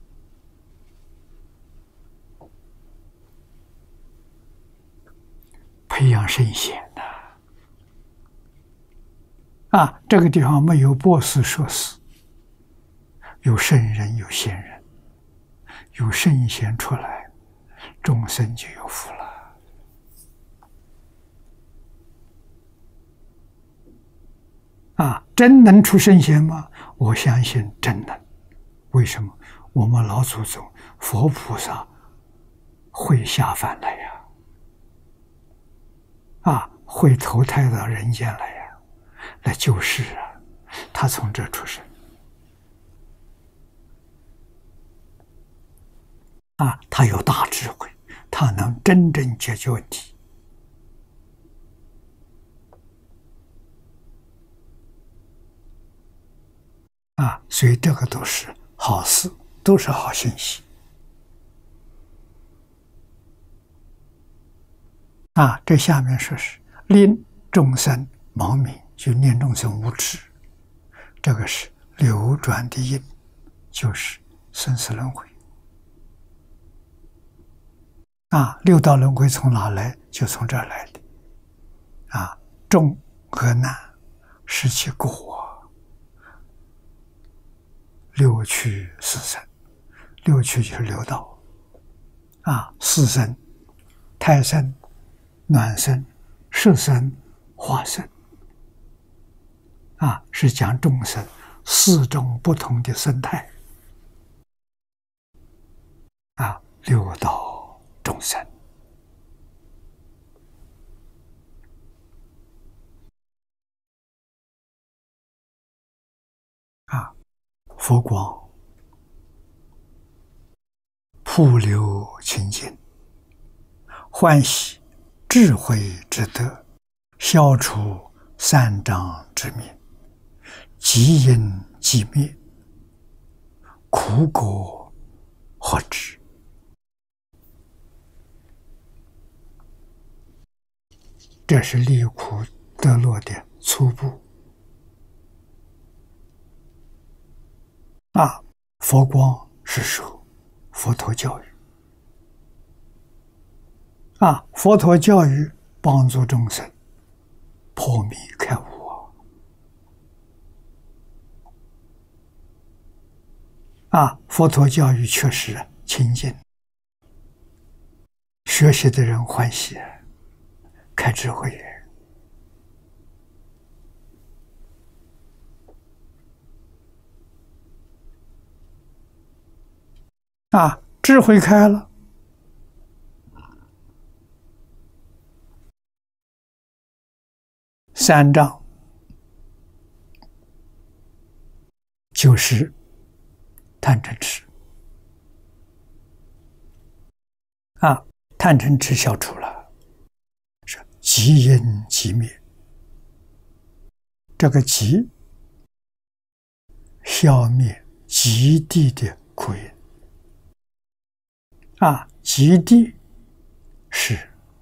培养圣贤的啊。这个地方没有博士硕士，有圣人有贤人，有圣贤出来，众生就有福了啊！真能出圣贤吗？我相信真能。为什么？我们老祖宗佛菩萨会下凡来呀，啊，会投胎到人间来呀，来救世啊！他从这出生啊，他有大智慧，他能真正解决问题。啊，所以这个都是好事，都是好信息。啊，这下面说是令众生盲冥，就令众生无知，这个是流转的因，就是生死轮回。啊，六道轮回从哪来？就从这儿来的。啊，众和难，是其果。六趣四生，六趣就是六道。啊，四生：胎生、卵生、湿生、化生。啊，是讲众生四种不同的生态。啊，六道众生。啊，佛光普流清净，欢喜智慧之德，消除三障之灭，即因即灭，苦果何止？这是离苦得乐的初步。啊，佛光是说佛陀教育。啊，佛陀教育帮助众生破迷开悟啊！啊，佛陀教育确实清净，学习的人欢喜，开智慧。啊，智慧开了，三障就是贪嗔痴。啊，贪嗔痴消除了，是即因即灭。这个即消灭极地的苦因。啊，极地是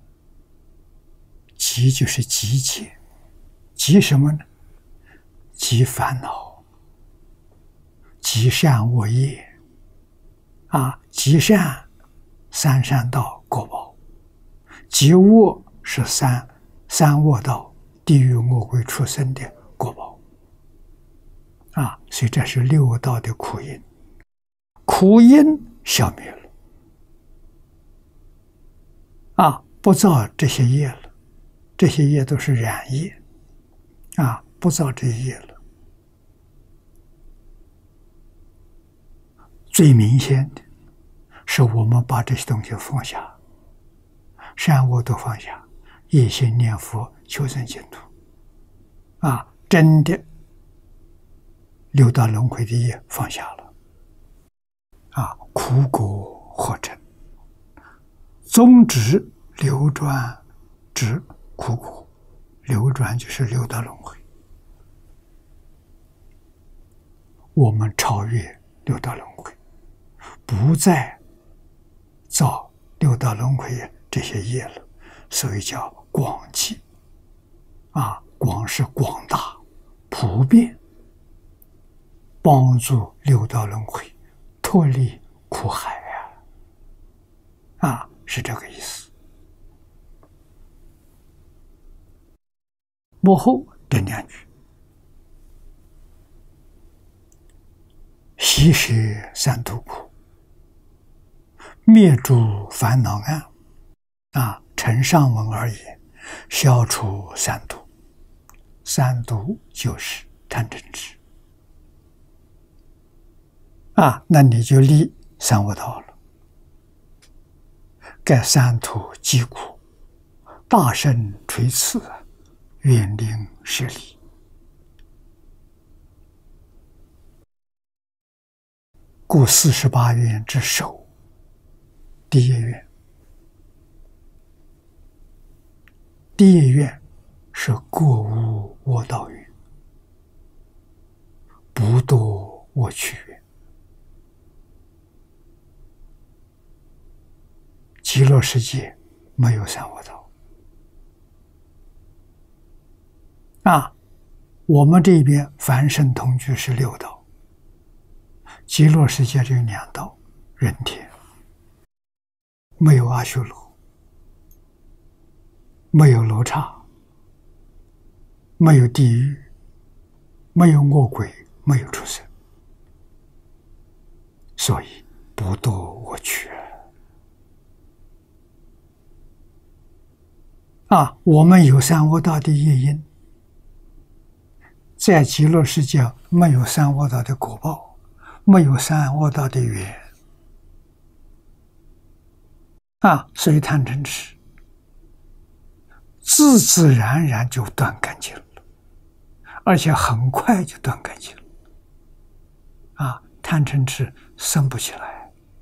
极，就是极界。极什么呢？极烦恼，极善恶业。啊，极善三善道果报，极恶是三三恶道地狱恶鬼畜生的果报。啊，所以这是六道的苦因，苦因消灭了。啊，不造这些业了，这些业都是染业。啊，不造这些业了。最明显的是我们把这些东西放下，善恶都放下，一心念佛求生净土。啊，真的六道轮回的业放下了。啊，苦果何成？终止流转之苦果。流转就是六道轮回，我们超越六道轮回，不再造六道轮回这些业了，所以叫广济。啊，广是广大、普遍，帮助六道轮回脱离苦海啊！啊，是这个意思。幕后这两句，息舍三途苦，灭诸烦恼暗。啊，承上文而言，消除三毒。三毒就是贪嗔痴。啊，那你就离三恶道了。盖三途疾苦，大圣垂赐，远离势力。故四十八愿之首， 第一愿，第一愿是过无我道愿，不堕我趣愿。极乐世界没有三恶道啊，我们这边凡圣同居是六道，极乐世界只有两道，人天，没有阿修罗，没有罗刹，没有地狱，没有恶鬼，没有畜生，所以不堕我趣啊！我们有三恶道的业因，在极乐世界没有三恶道的果报，没有三恶道的缘啊，所以贪嗔痴自自然然就断干净了，而且很快就断干净了啊！贪嗔痴生不起来。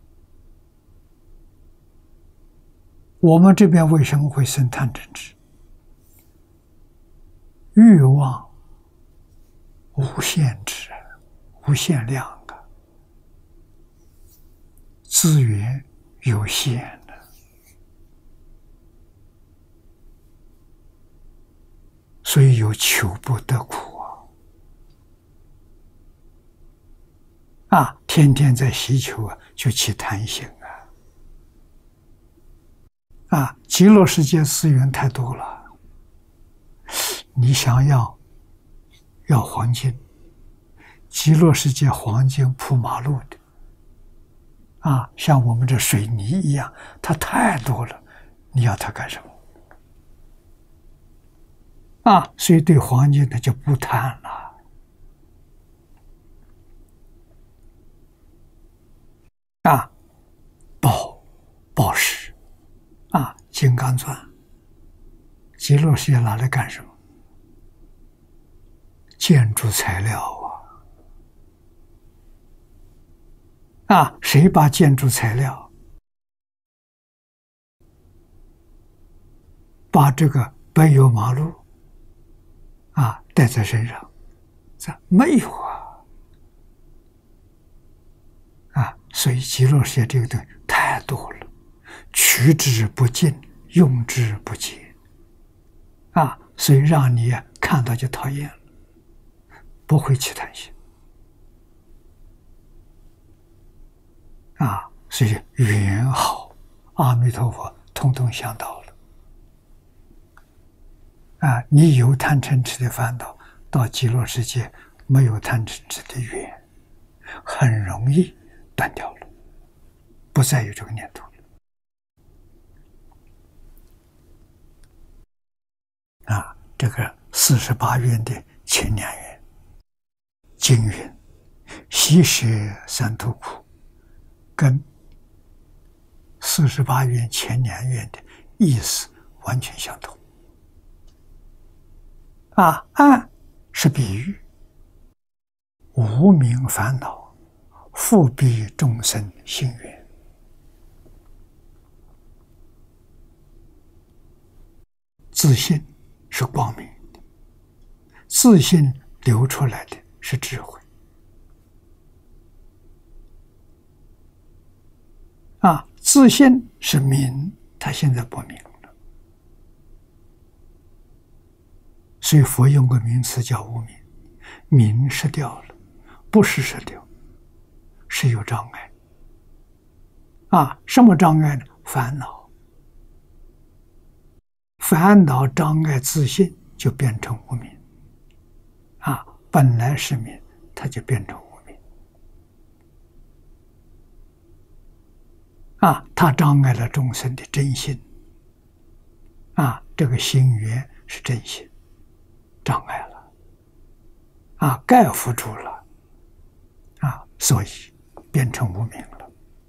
我们这边为什么会生贪嗔痴？欲望无限制，无限量啊，资源有限的，所以有求不得苦啊！啊，天天在希求啊，就起贪心啊！啊，极乐世界资源太多了，你想要要黄金，极乐世界黄金铺马路的啊，像我们这水泥一样，它太多了，你要它干什么啊？所以对黄金它就不贪了啊，宝宝石啊，金刚钻，极乐世界拿来干什么？建筑材料啊！啊，谁把建筑材料，把这个柏油马路啊带在身上？这没有啊！啊，所以极乐世界这个东西太多了，取之不尽，用之不竭啊！所以让你看到就讨厌了，不会起贪心啊！所以缘好，阿弥陀佛通通想到了啊！你有贪嗔痴的烦恼，到极乐世界没有贪嗔痴的缘，很容易断掉了，不再有这个念头了啊！这个四十八愿的前两愿，经云：悉舍三途苦，跟四十八愿前两愿的意思完全相同啊！暗是比喻，无明烦恼复逼众生心愿。自信是光明的，自信流出来的是智慧啊！自信是明，他现在不明了，所以佛用个名词叫无明，明失掉了，不是失掉，是有障碍啊！什么障碍呢？烦恼，烦恼障碍自信，就变成无明啊！本来是明，它就变成无明啊！它障碍了众生的真心啊！这个心缘是真心，障碍了啊，盖覆住了啊，所以变成无明了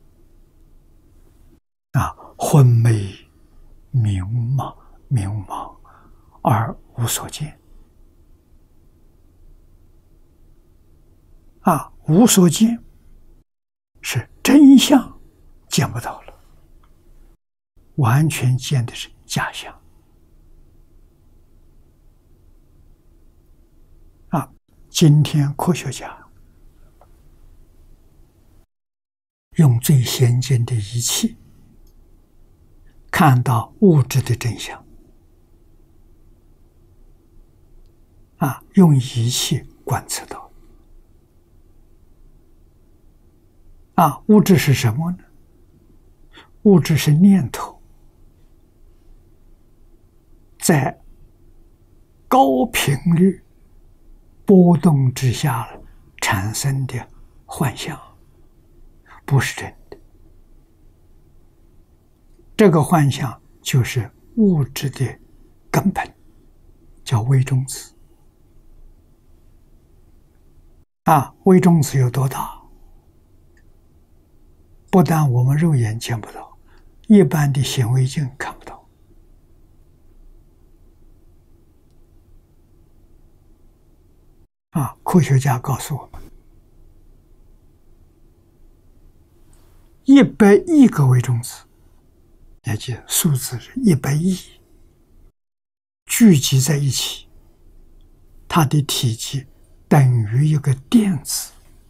啊！昏昧迷茫迷茫而无所见啊，无所见是真相见不到了完全见的是假象啊！今天科学家用最先进的仪器看到物质的真相啊，用仪器观测到啊，物质是什么呢？物质是念头在高频率波动之下产生的幻象，不是真的。这个幻象就是物质的根本，叫微中子啊。微中子有多大？不但我们肉眼见不到，一般的显微镜看不到啊。科学家告诉我们，一百亿个微中子，也就是数字是一百亿，聚集在一起，它的体积等于一个电子，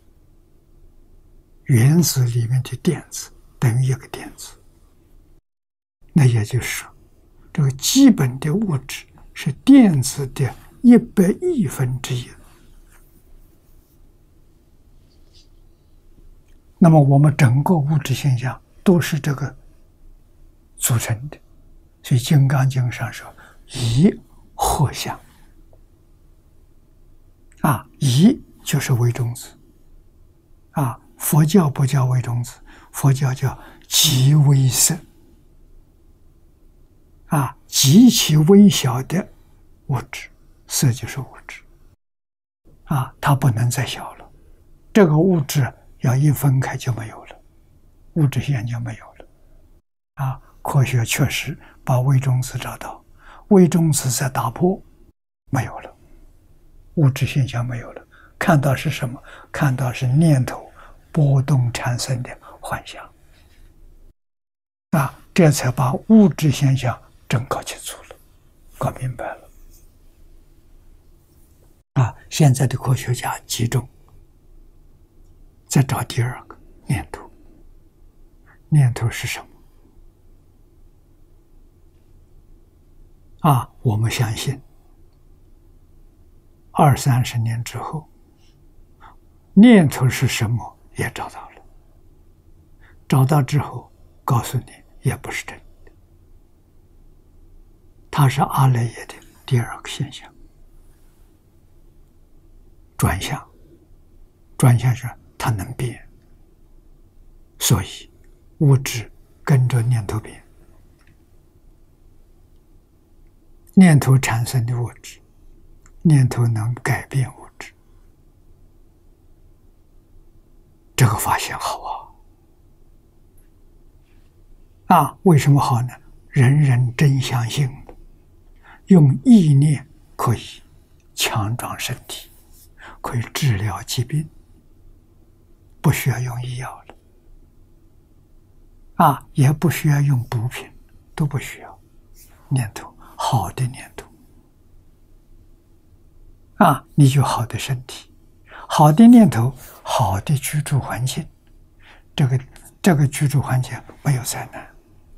原子里面的电子等于一个电子。那也就是说，这个基本的物质是电子的一百亿分之一。那么我们整个物质现象都是这个组成的，所以《金刚经》上说以合相啊，以就是微中子啊。佛教不叫微中子，佛教叫极微色啊，极其微小的物质，色就是物质啊，它不能再小了。这个物质要一分开就没有了，物质现象就没有了啊。科学确实把微中子找到，微中子在打破，没有了，物质现象没有了，看到是什么？看到是念头波动产生的幻象啊，这才把物质现象真搞清楚了，搞明白了啊。现在的科学家集中在找第二个念头，念头是什么啊？我们相信二三十年之后，念头是什么也找到了，找到之后告诉你也不是真的，它是阿赖耶的第二个现象，转向，转向是它能变，所以物质跟着念头变，念头产生的物质，念头能改变物质，这个发现好啊！啊，为什么好呢？人人真相信，用意念可以强壮身体，可以治疗疾病，不需要用医药了啊，也不需要用补品，都不需要。念头，好的念头啊，你就好的身体，好的念头，好的居住环境，这个这个居住环境没有灾难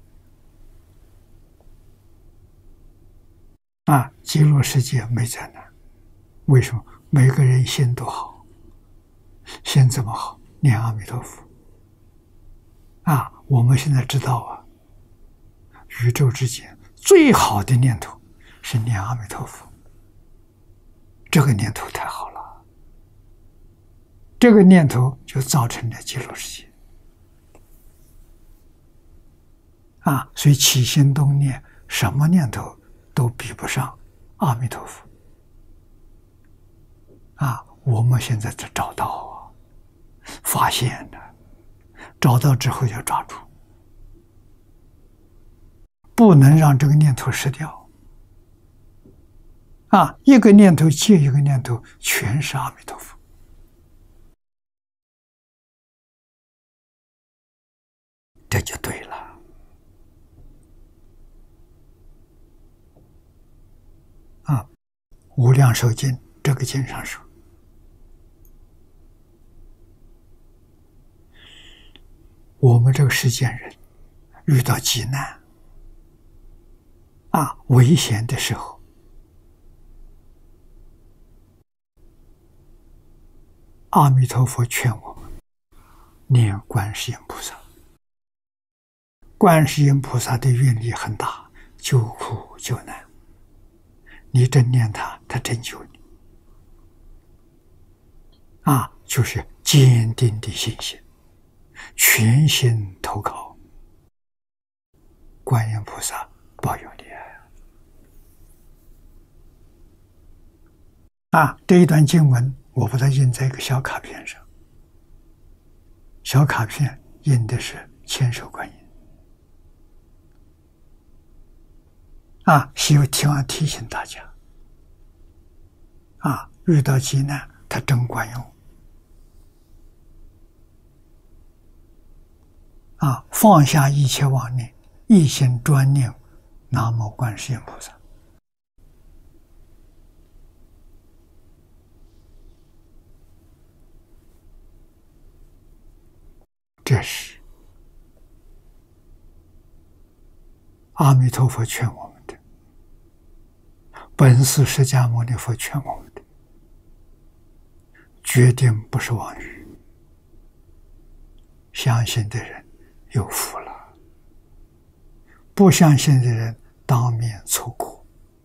啊，极乐世界没灾难。为什么？每个人心都好，心怎么好？念阿弥陀佛啊！我们现在知道啊，宇宙之间最好的念头是念阿弥陀佛，这个念头太好了，这个念头就造成了极乐世界啊！所以起心动念，什么念头都比不上阿弥陀佛啊！我们现在才找到啊，发现了，找到之后要抓住，不能让这个念头失掉啊！一个念头接一个念头，全是阿弥陀佛，这就对了无量寿经》这个经上说，我们这个世间人遇到急难啊危险的时候，阿弥陀佛劝我们念观世音菩萨。观世音菩萨的愿力很大，救苦救难，你真念他，他真救你啊！就是坚定的信心，全心投靠观音菩萨保佑你啊！这一段经文我把它印在一个小卡片上，小卡片印的是千手观音啊，希望提醒大家啊，遇到急难它真管用啊！放下一切妄念，一心专念南无观世音菩萨。这是阿弥陀佛劝我们的，本师释迦牟尼佛劝我们的，决定不是妄语。相信的人有福了，不相信的人当面错过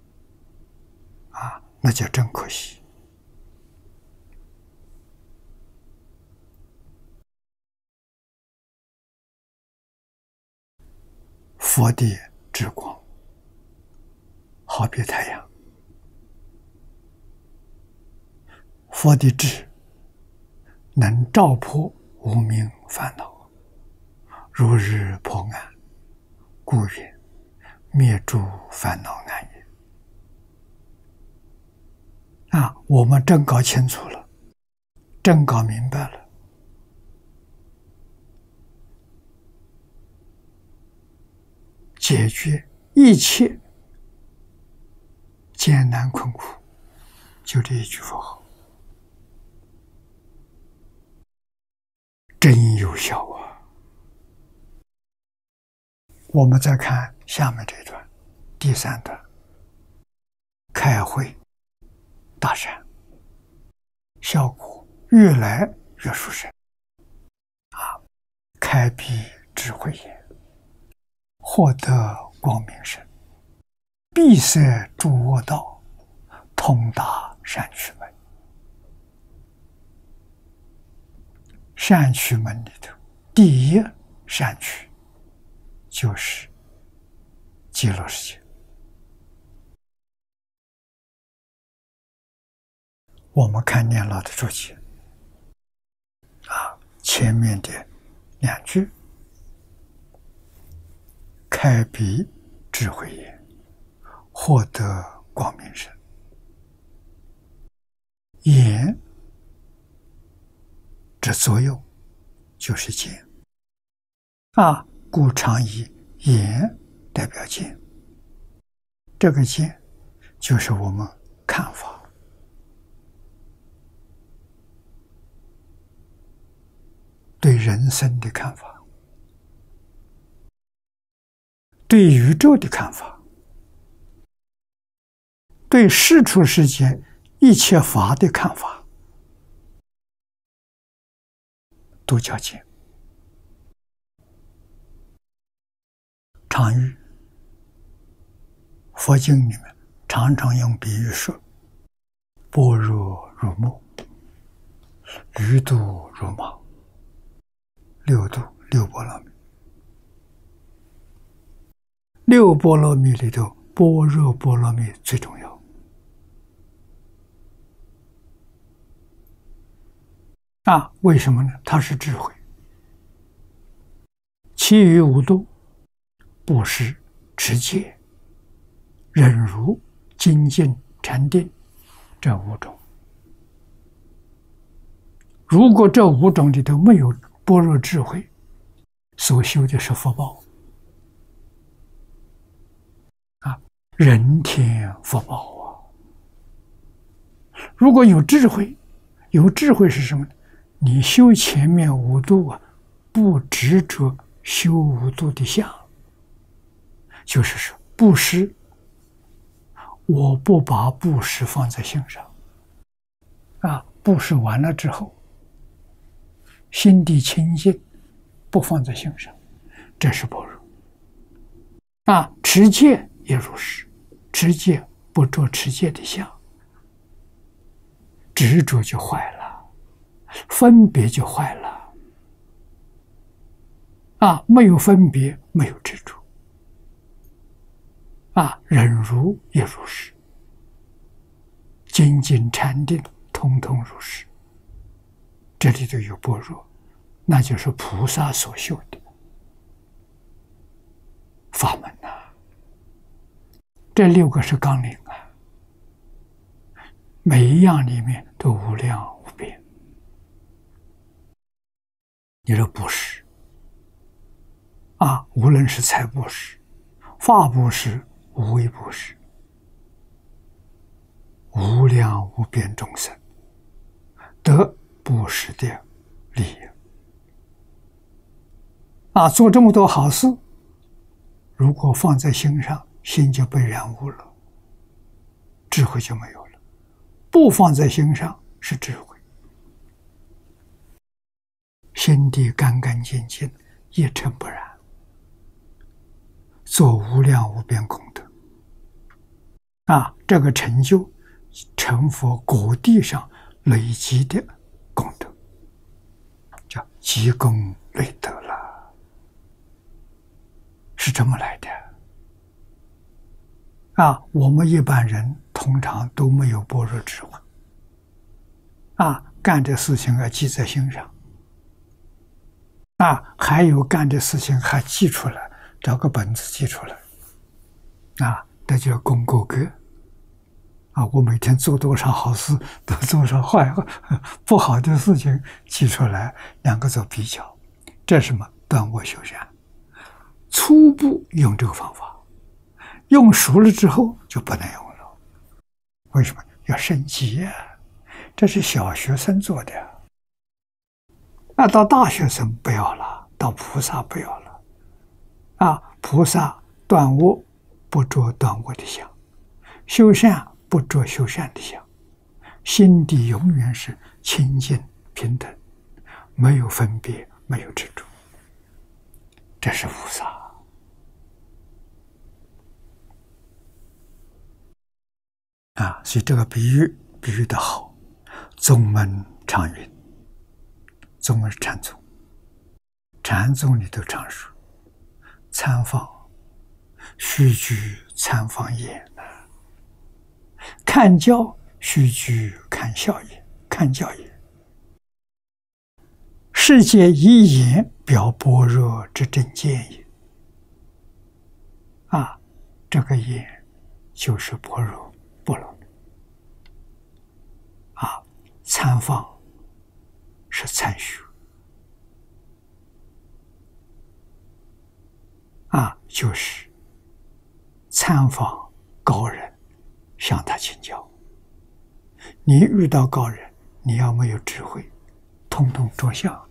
啊，那就真可惜。佛的之光好比太阳，佛的智能照破无明烦恼，如日破暗，故曰灭诸烦恼暗也。啊，我们真搞清楚了，真搞明白了，解决一切艰难困苦，就这一句佛号，真有效啊！我们再看下面这一段，第三段，开慧大善，效果越来越殊胜啊！开辟智慧眼，获得光明身，闭塞诸恶道，通达善趣门。善趣门里头，第一善趣就是极乐世界。我们看念老的注解啊，前面的两句，开辟智慧眼，获得光明身。眼之作用就是见啊，故常以眼代表见。这个见就是我们看法，对人生的看法，对宇宙的看法，对世出世间一切法的看法，都叫见。常喻，佛经里面常常用比喻说，般若如目，鱼肚如麻，六度六波罗蜜。六波罗蜜里头，般若波罗蜜最重要啊！为什么呢？它是智慧。其余五度，布施、持戒、忍辱、精进、禅定，这五种。如果这五种里头没有般若智慧，所修的是福报啊，人天福报啊！ 如果有智慧，有智慧是什么呢？你修前面五度啊，不执着修五度的相，就是说布施，我不把布施放在心上啊，布施完了之后，心地清净，不放在心上，这是般若啊。持戒也如是，持戒不着持戒的相，执着就坏了，分别就坏了啊！没有分别，没有执着啊！忍辱也如是，精进禅定通通如是。这里头有般若，那就是菩萨所修的法门呐、啊。这六个是纲领啊，每一样里面都无量无边。你说布施啊，无论是财布施、法布施、无为布施，无量无边众生得布施的利益啊！做这么多好事，如果放在心上，心就被染污了，智慧就没有了。不放在心上是智慧，心地干干净净，一尘不染，做无量无边功德啊！这个成就成佛果地上累积的功德，叫积功累德了，是这么来的啊！我们一般人通常都没有般若智慧啊，干这事情要记在心上啊，还有干这事情还记出来，找个本子记出来啊，这叫功过格啊！我每天做多少好事，都做少坏不好的事情记出来，两个做比较，这是什么？断我修善。初步用这个方法，用熟了之后就不能用了。为什么？要升级啊！这是小学生做的，那到大学生不要了，到菩萨不要了啊！菩萨断我不着断我的相，修善不着修善的相，心地永远是清净平等，没有分别，没有执着，这是菩萨啊！所以这个比喻比喻的好。宗门常云，宗门是禅宗，禅宗里头常说参访须居参访也，看教须居看教也，看教也。世界以言表般若之真见也啊，这个言就是般若波罗蜜啊。参访是参学啊，就是参访高人，向他请教。你遇到高人，你要没有智慧，通通着相，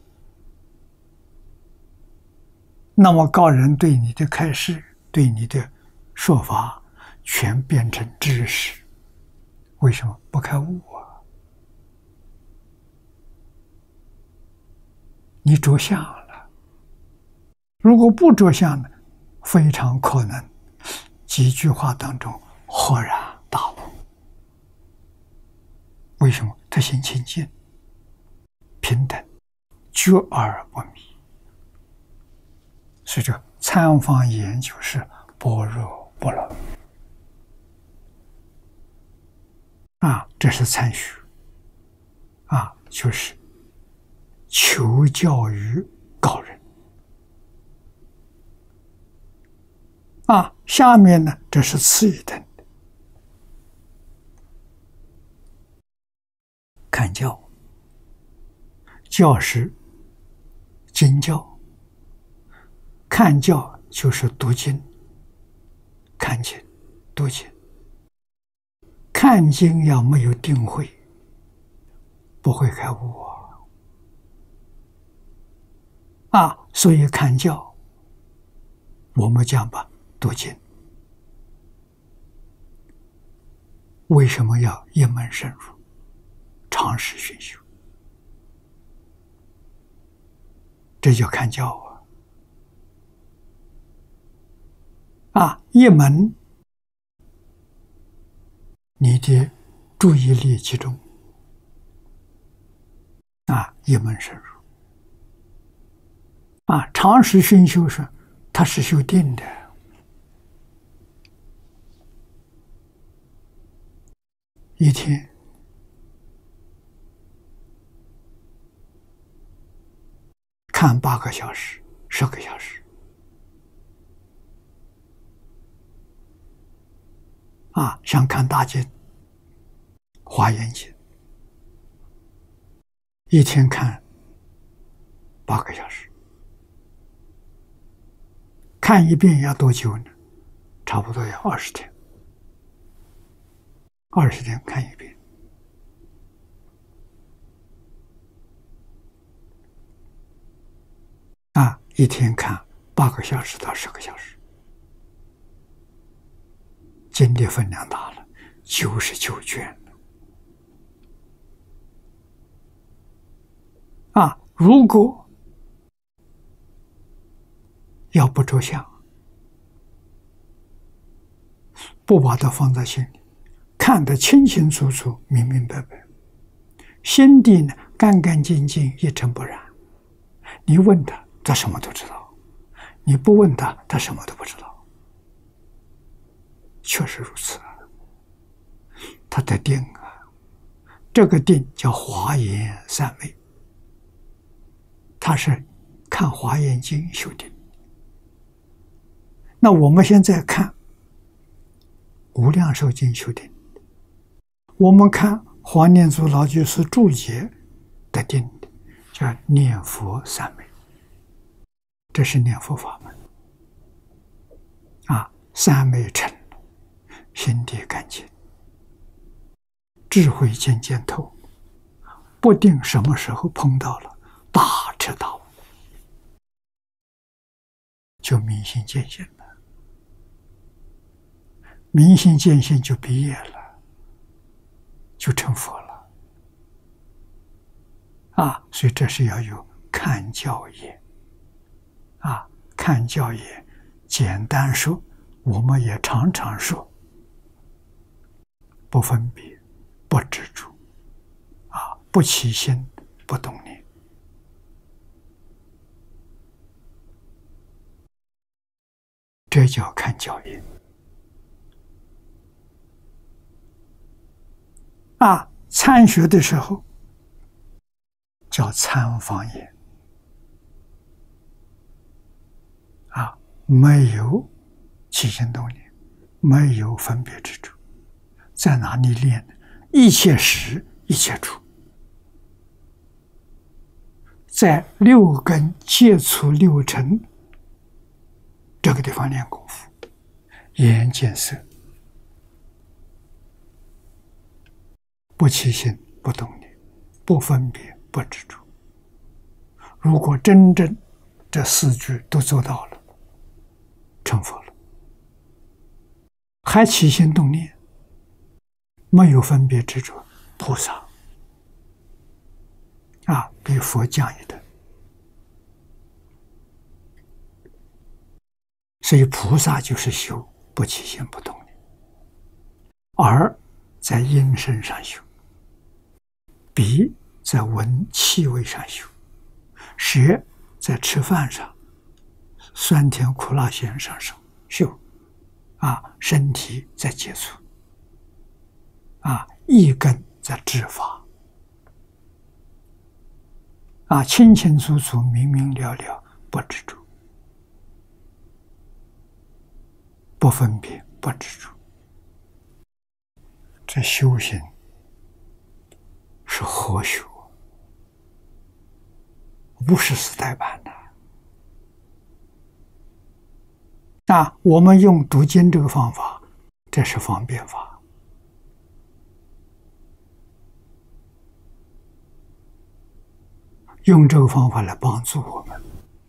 那么高人对你的开示，对你的说法，全变成知识。为什么？不开悟啊！你着相了，如果不着相呢，非常可能几句话当中豁然大悟。为什么？他心清净平等，觉而不迷。所以这参访研究是般若波罗蜜啊，这是参学啊，就是求教于高人啊。下面呢，这是次一等的看教，教是经教，看教就是读经，看经读经。看经要没有定慧， 不会开悟啊！啊，所以看教，我们讲吧，读经，为什么要一门深入，长时熏修？这叫看教啊！啊，一门，你的注意力集中，啊，一门深入。啊，长时熏修是，它是修定的。一天看八个小时、十个小时，啊，像看大经、华严经，一天看八个小时。看一遍要多久呢？差不多要二十天，二十天看一遍。啊，一天看八个小时到十个小时，经的分量大了，九十九卷了。啊，如果要不着相，不把它放在心里，看得清清楚楚、明明白白，心地呢干干净净、一尘不染。你问他，他什么都知道；你不问他，他什么都不知道。确实如此啊，他的定啊，这个定叫华严三昧，他是看华严经修定。那我们现在看无量寿经修定，我们看华念祖老居士注解的定，叫念佛三昧，这是念佛法门啊。三昧成，心地干净，智慧渐渐透，不定什么时候碰到了大彻大悟，就明心见性了。明心见性就毕业了，就成佛了啊！所以这是要有看教业啊，看教业，简单说，我们也常常说，不分别，不执着，啊，不起心，不动念，这叫看教业。啊，参学的时候叫参访业，啊，没有起心动念，没有分别之处，在哪里练呢？一切时一切处，在六根接触六尘这个地方练功夫，眼见色，不起心，不动念，不分别，不执着。如果真正这四句都做到了，成佛了。还起心动念，没有分别执着，菩萨啊，比佛降一等。所以菩萨就是修不起心不动念，而在音声上修，鼻在闻气味上修，舌在吃饭上、酸甜苦辣咸上修，啊，身体在接触，啊，意根在知法，啊，清清楚楚、明明了了，不执着，不分别，不执着。这修行是合修，不是死呆板的。那我们用读经这个方法，这是方便法用这个方法来帮助我们。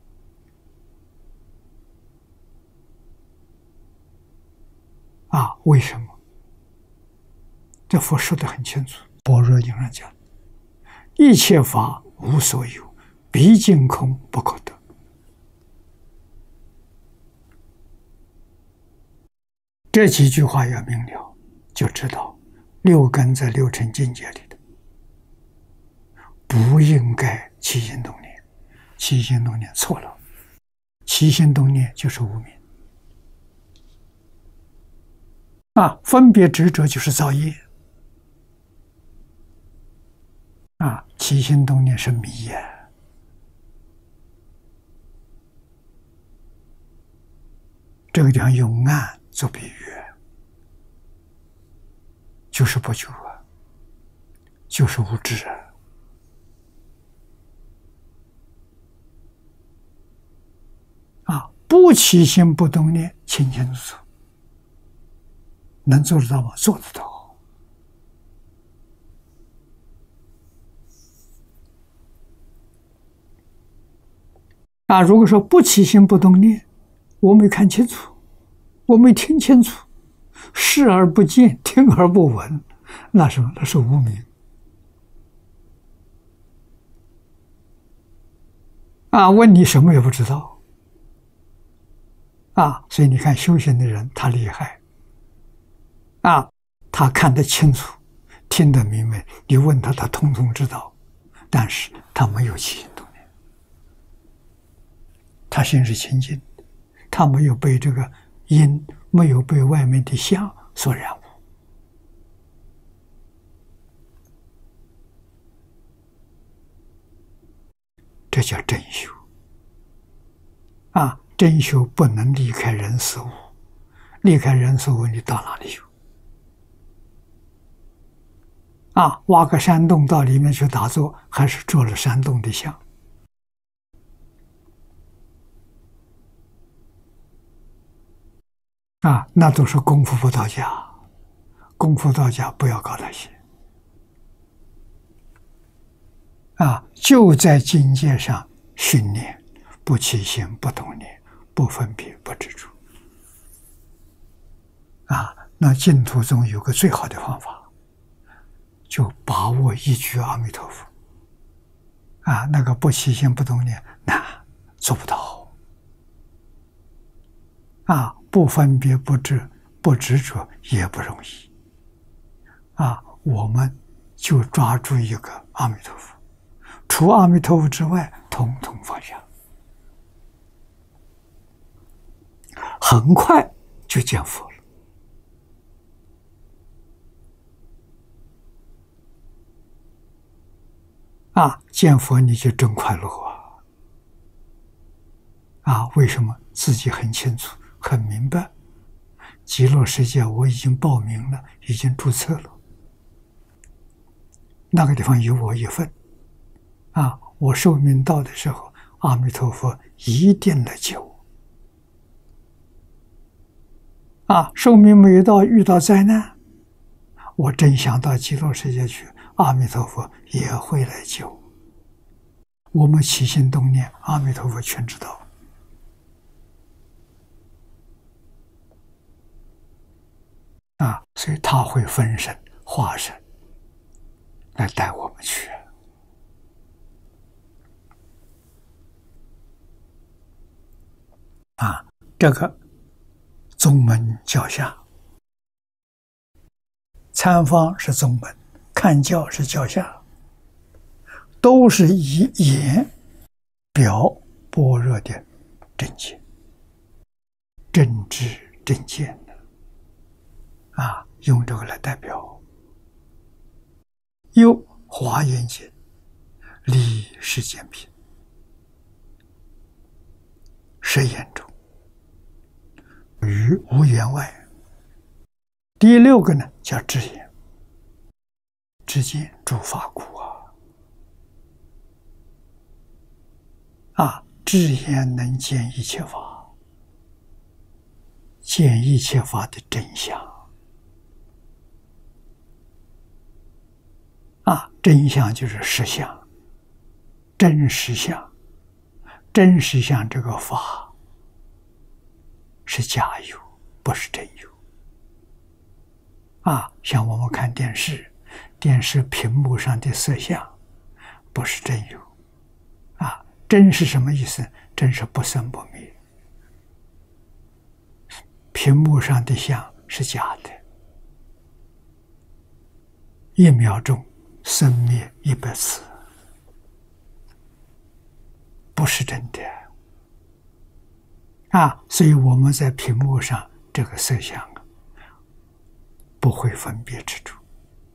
啊，为什么？这佛说得很清楚，《般若经》上讲，一切法无所有，毕竟空不可得。这几句话要明了，就知道六根在六尘境界里的，不应该起心动念，起心动念错了，起心动念就是无明。啊，分别执着就是造业。啊，起心动念是迷呀。这个地方用暗做比喻，就是不觉啊，就是无知啊。啊，不起心不动念，清清楚楚。能做得到吗？做得到。啊，如果说不起心不动念，我没看清楚，我没听清楚，视而不见，听而不闻，那什么？那是无明。啊，问你什么也不知道。啊，所以你看修行的人他厉害。啊，他看得清楚，听得明白，你问他，他通通知道，但是他没有起心动念，他心是清净，他没有被这个因，没有被外面的相所染污。这叫真修。啊，真修不能离开人事物，离开人事物，你到哪里修？啊，挖个山洞到里面去打坐，还是做了山洞的像？啊，那都是功夫不到家，功夫到家不要搞那些。啊，就在境界上训练，不起心不动念，不分别不执着。啊，那净土中有个最好的方法，就把握一句阿弥陀佛。啊，那个不起心不动念难，做不到。啊，不分别不执不执着也不容易。啊，我们就抓住一个阿弥陀佛，除阿弥陀佛之外，统统放下，很快就见佛了。啊，见佛你就真快乐啊！啊，为什么？自己很清楚，很明白。极乐世界我已经报名了，已经注册了，那个地方有我一份。啊，我寿命到的时候，阿弥陀佛一定来接我。啊，寿命没有到，遇到灾难，我真想到极乐世界去，阿弥陀佛也会来救我。我们起心动念，阿弥陀佛全知道。啊，所以他会分身化身来带我们去。啊，这个宗门教下，参方是宗门，看教是教下，都是以言表般若的真切、真知真见的。啊，用这个来代表。又华严经立世间品，十言中于无言外。第六个呢叫智言，智见诸法故啊。啊，智言能见一切法，见一切法的真相。啊，真相就是实相， 真实相，真实相这个法是假有，不是真有。啊，像我们看电视，电视屏幕上的色相不是真有。啊，真是什么意思？真是不生不灭。屏幕上的相是假的，一秒钟生灭一百次，不是真的。啊，所以我们在屏幕上这个色相不会分别执着。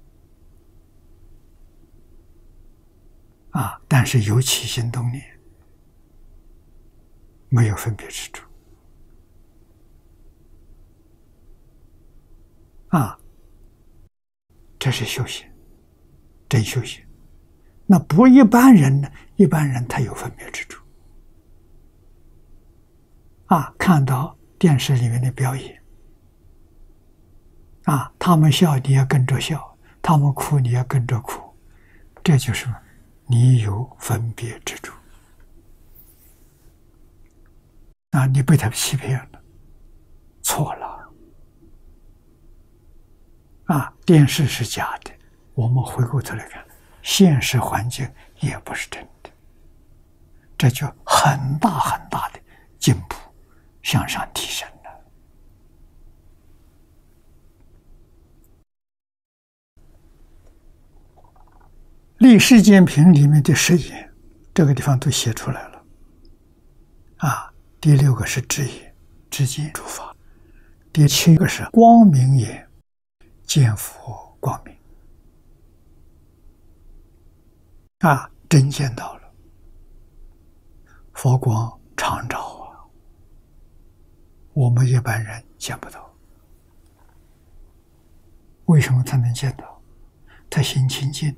啊，但是有起心动念，没有分别执着。啊，这是修行，真修行。那不一般人呢？一般人他有分别执着。啊，看到电视里面的表演，啊，他们笑你也跟着笑，他们哭你也跟着哭，这就是你有分别执着。啊，你被他欺骗了，错了。啊，电视是假的，我们回过头来看，现实环境也不是真的，这就很大很大的进步，向上提升了。立世间品里面的十言，这个地方都写出来了。啊，第六个是智言，知见诸法；第七个是光明眼，见佛光明。啊，真见到了，佛光常照啊，我们一般人见不到。为什么他能见到？他心清净，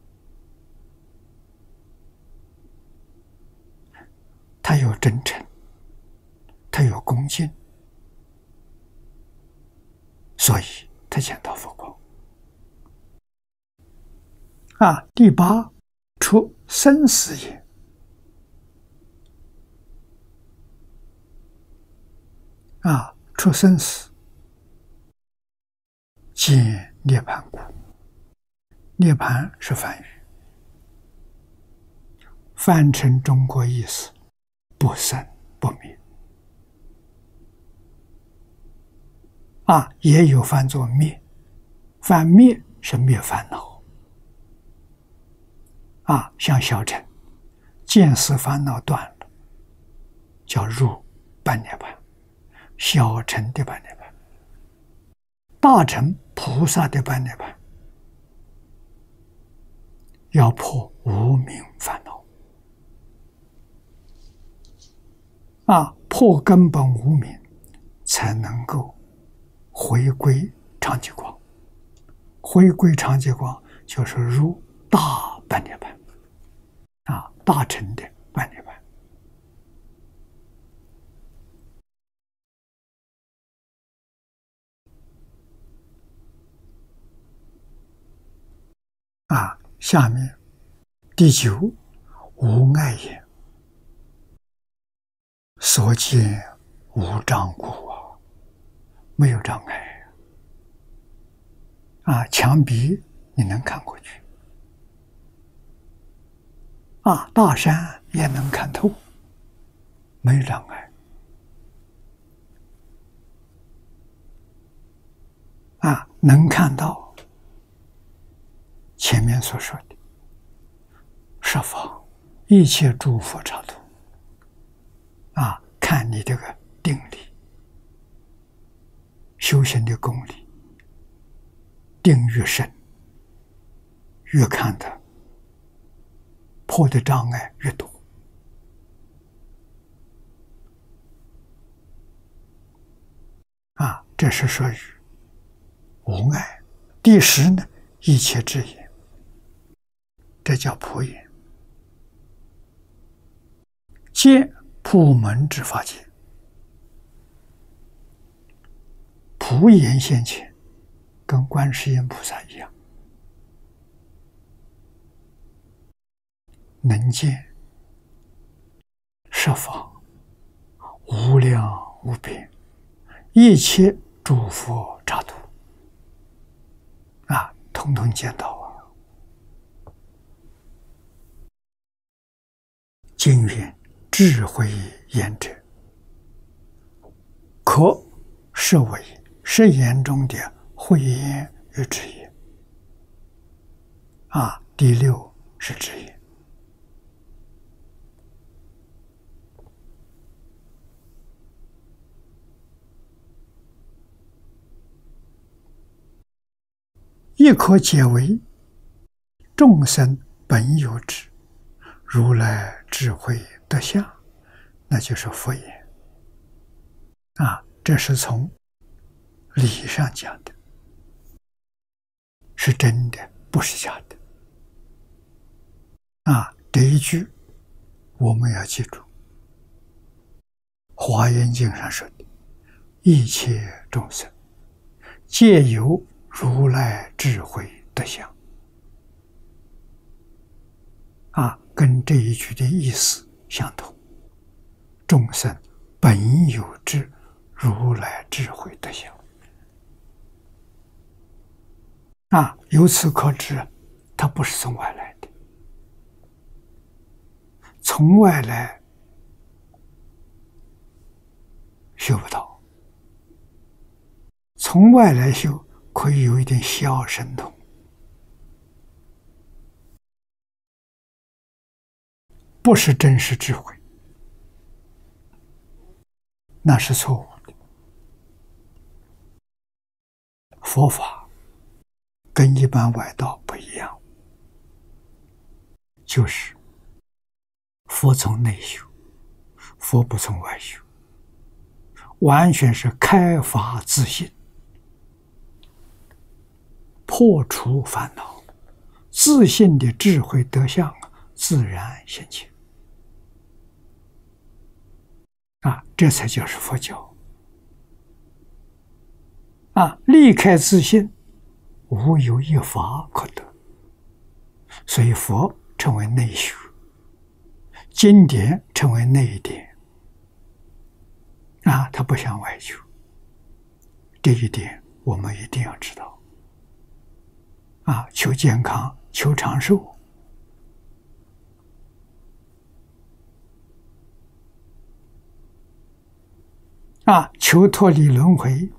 他有真诚，他有恭敬，所以他见到佛光。啊，第八，出生死也。啊，出生死，见涅槃故。涅槃是梵语，翻成中国意思，不生不灭。啊，也有翻作灭，翻灭是灭烦恼。啊，像小乘，见思烦恼断了，叫入半涅槃，小乘的半涅槃。大乘菩萨的半涅槃，要破无明烦恼。啊，破根本无明，才能够回归常寂光。回归常寂光，就是入大半涅槃。啊，大乘的半涅槃。啊，下面第九，无碍也，所见无障故啊，没有障碍。啊，墙壁你能看过去。啊，大山也能看透，没有障碍。啊，能看到前面所说的十方一切诸佛刹土。啊，看你这个定力，修行的功力，定越深，越看得破的障碍越多。啊，这是属于无碍。第十呢，一切智言，这叫普言。见普门之法界，普言现前，跟观世音菩萨一样，能见十法无量无边，一切诸佛刹土啊，统统见到啊。经云：智慧言者，可是为是言中的慧言与智言啊。第六是智言。亦可解为众生本有之，如来智慧德相，那就是佛言啊。这是从理上讲的，是真的，不是假的啊。这一句我们要记住，《华严经》上说的：一切众生皆有如来智慧德相啊，跟这一句的意思相同。众生本有之如来智慧德相啊，由此可知，它不是从外来的，从外来修不到，从外来修可以有一点小神通，不是真实智慧，那是错误的。佛法跟一般外道不一样，就是佛从内修，佛不从外修，完全是开发自信，破除烦恼，自信的智慧德相自然现前啊，这才就是佛教啊！离开自信，无有一法可得，所以佛称为内修，经典称为内典啊，它不向外求，这一点我们一定要知道啊！求健康，求长寿，啊，求脱离轮回，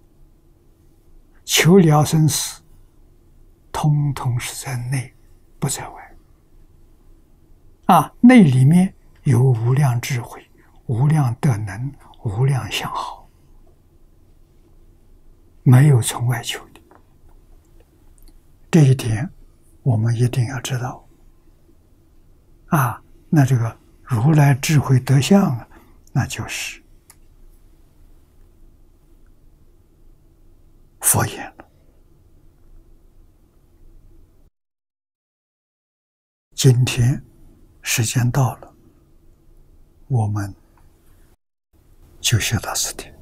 求了生死，通通是在内，不在外。啊，内里面有无量智慧、无量德能、无量相好，没有从外求的。这一点我们一定要知道。啊，那这个如来智慧德相啊，那就是佛言了。今天时间到了，我们就学到此地。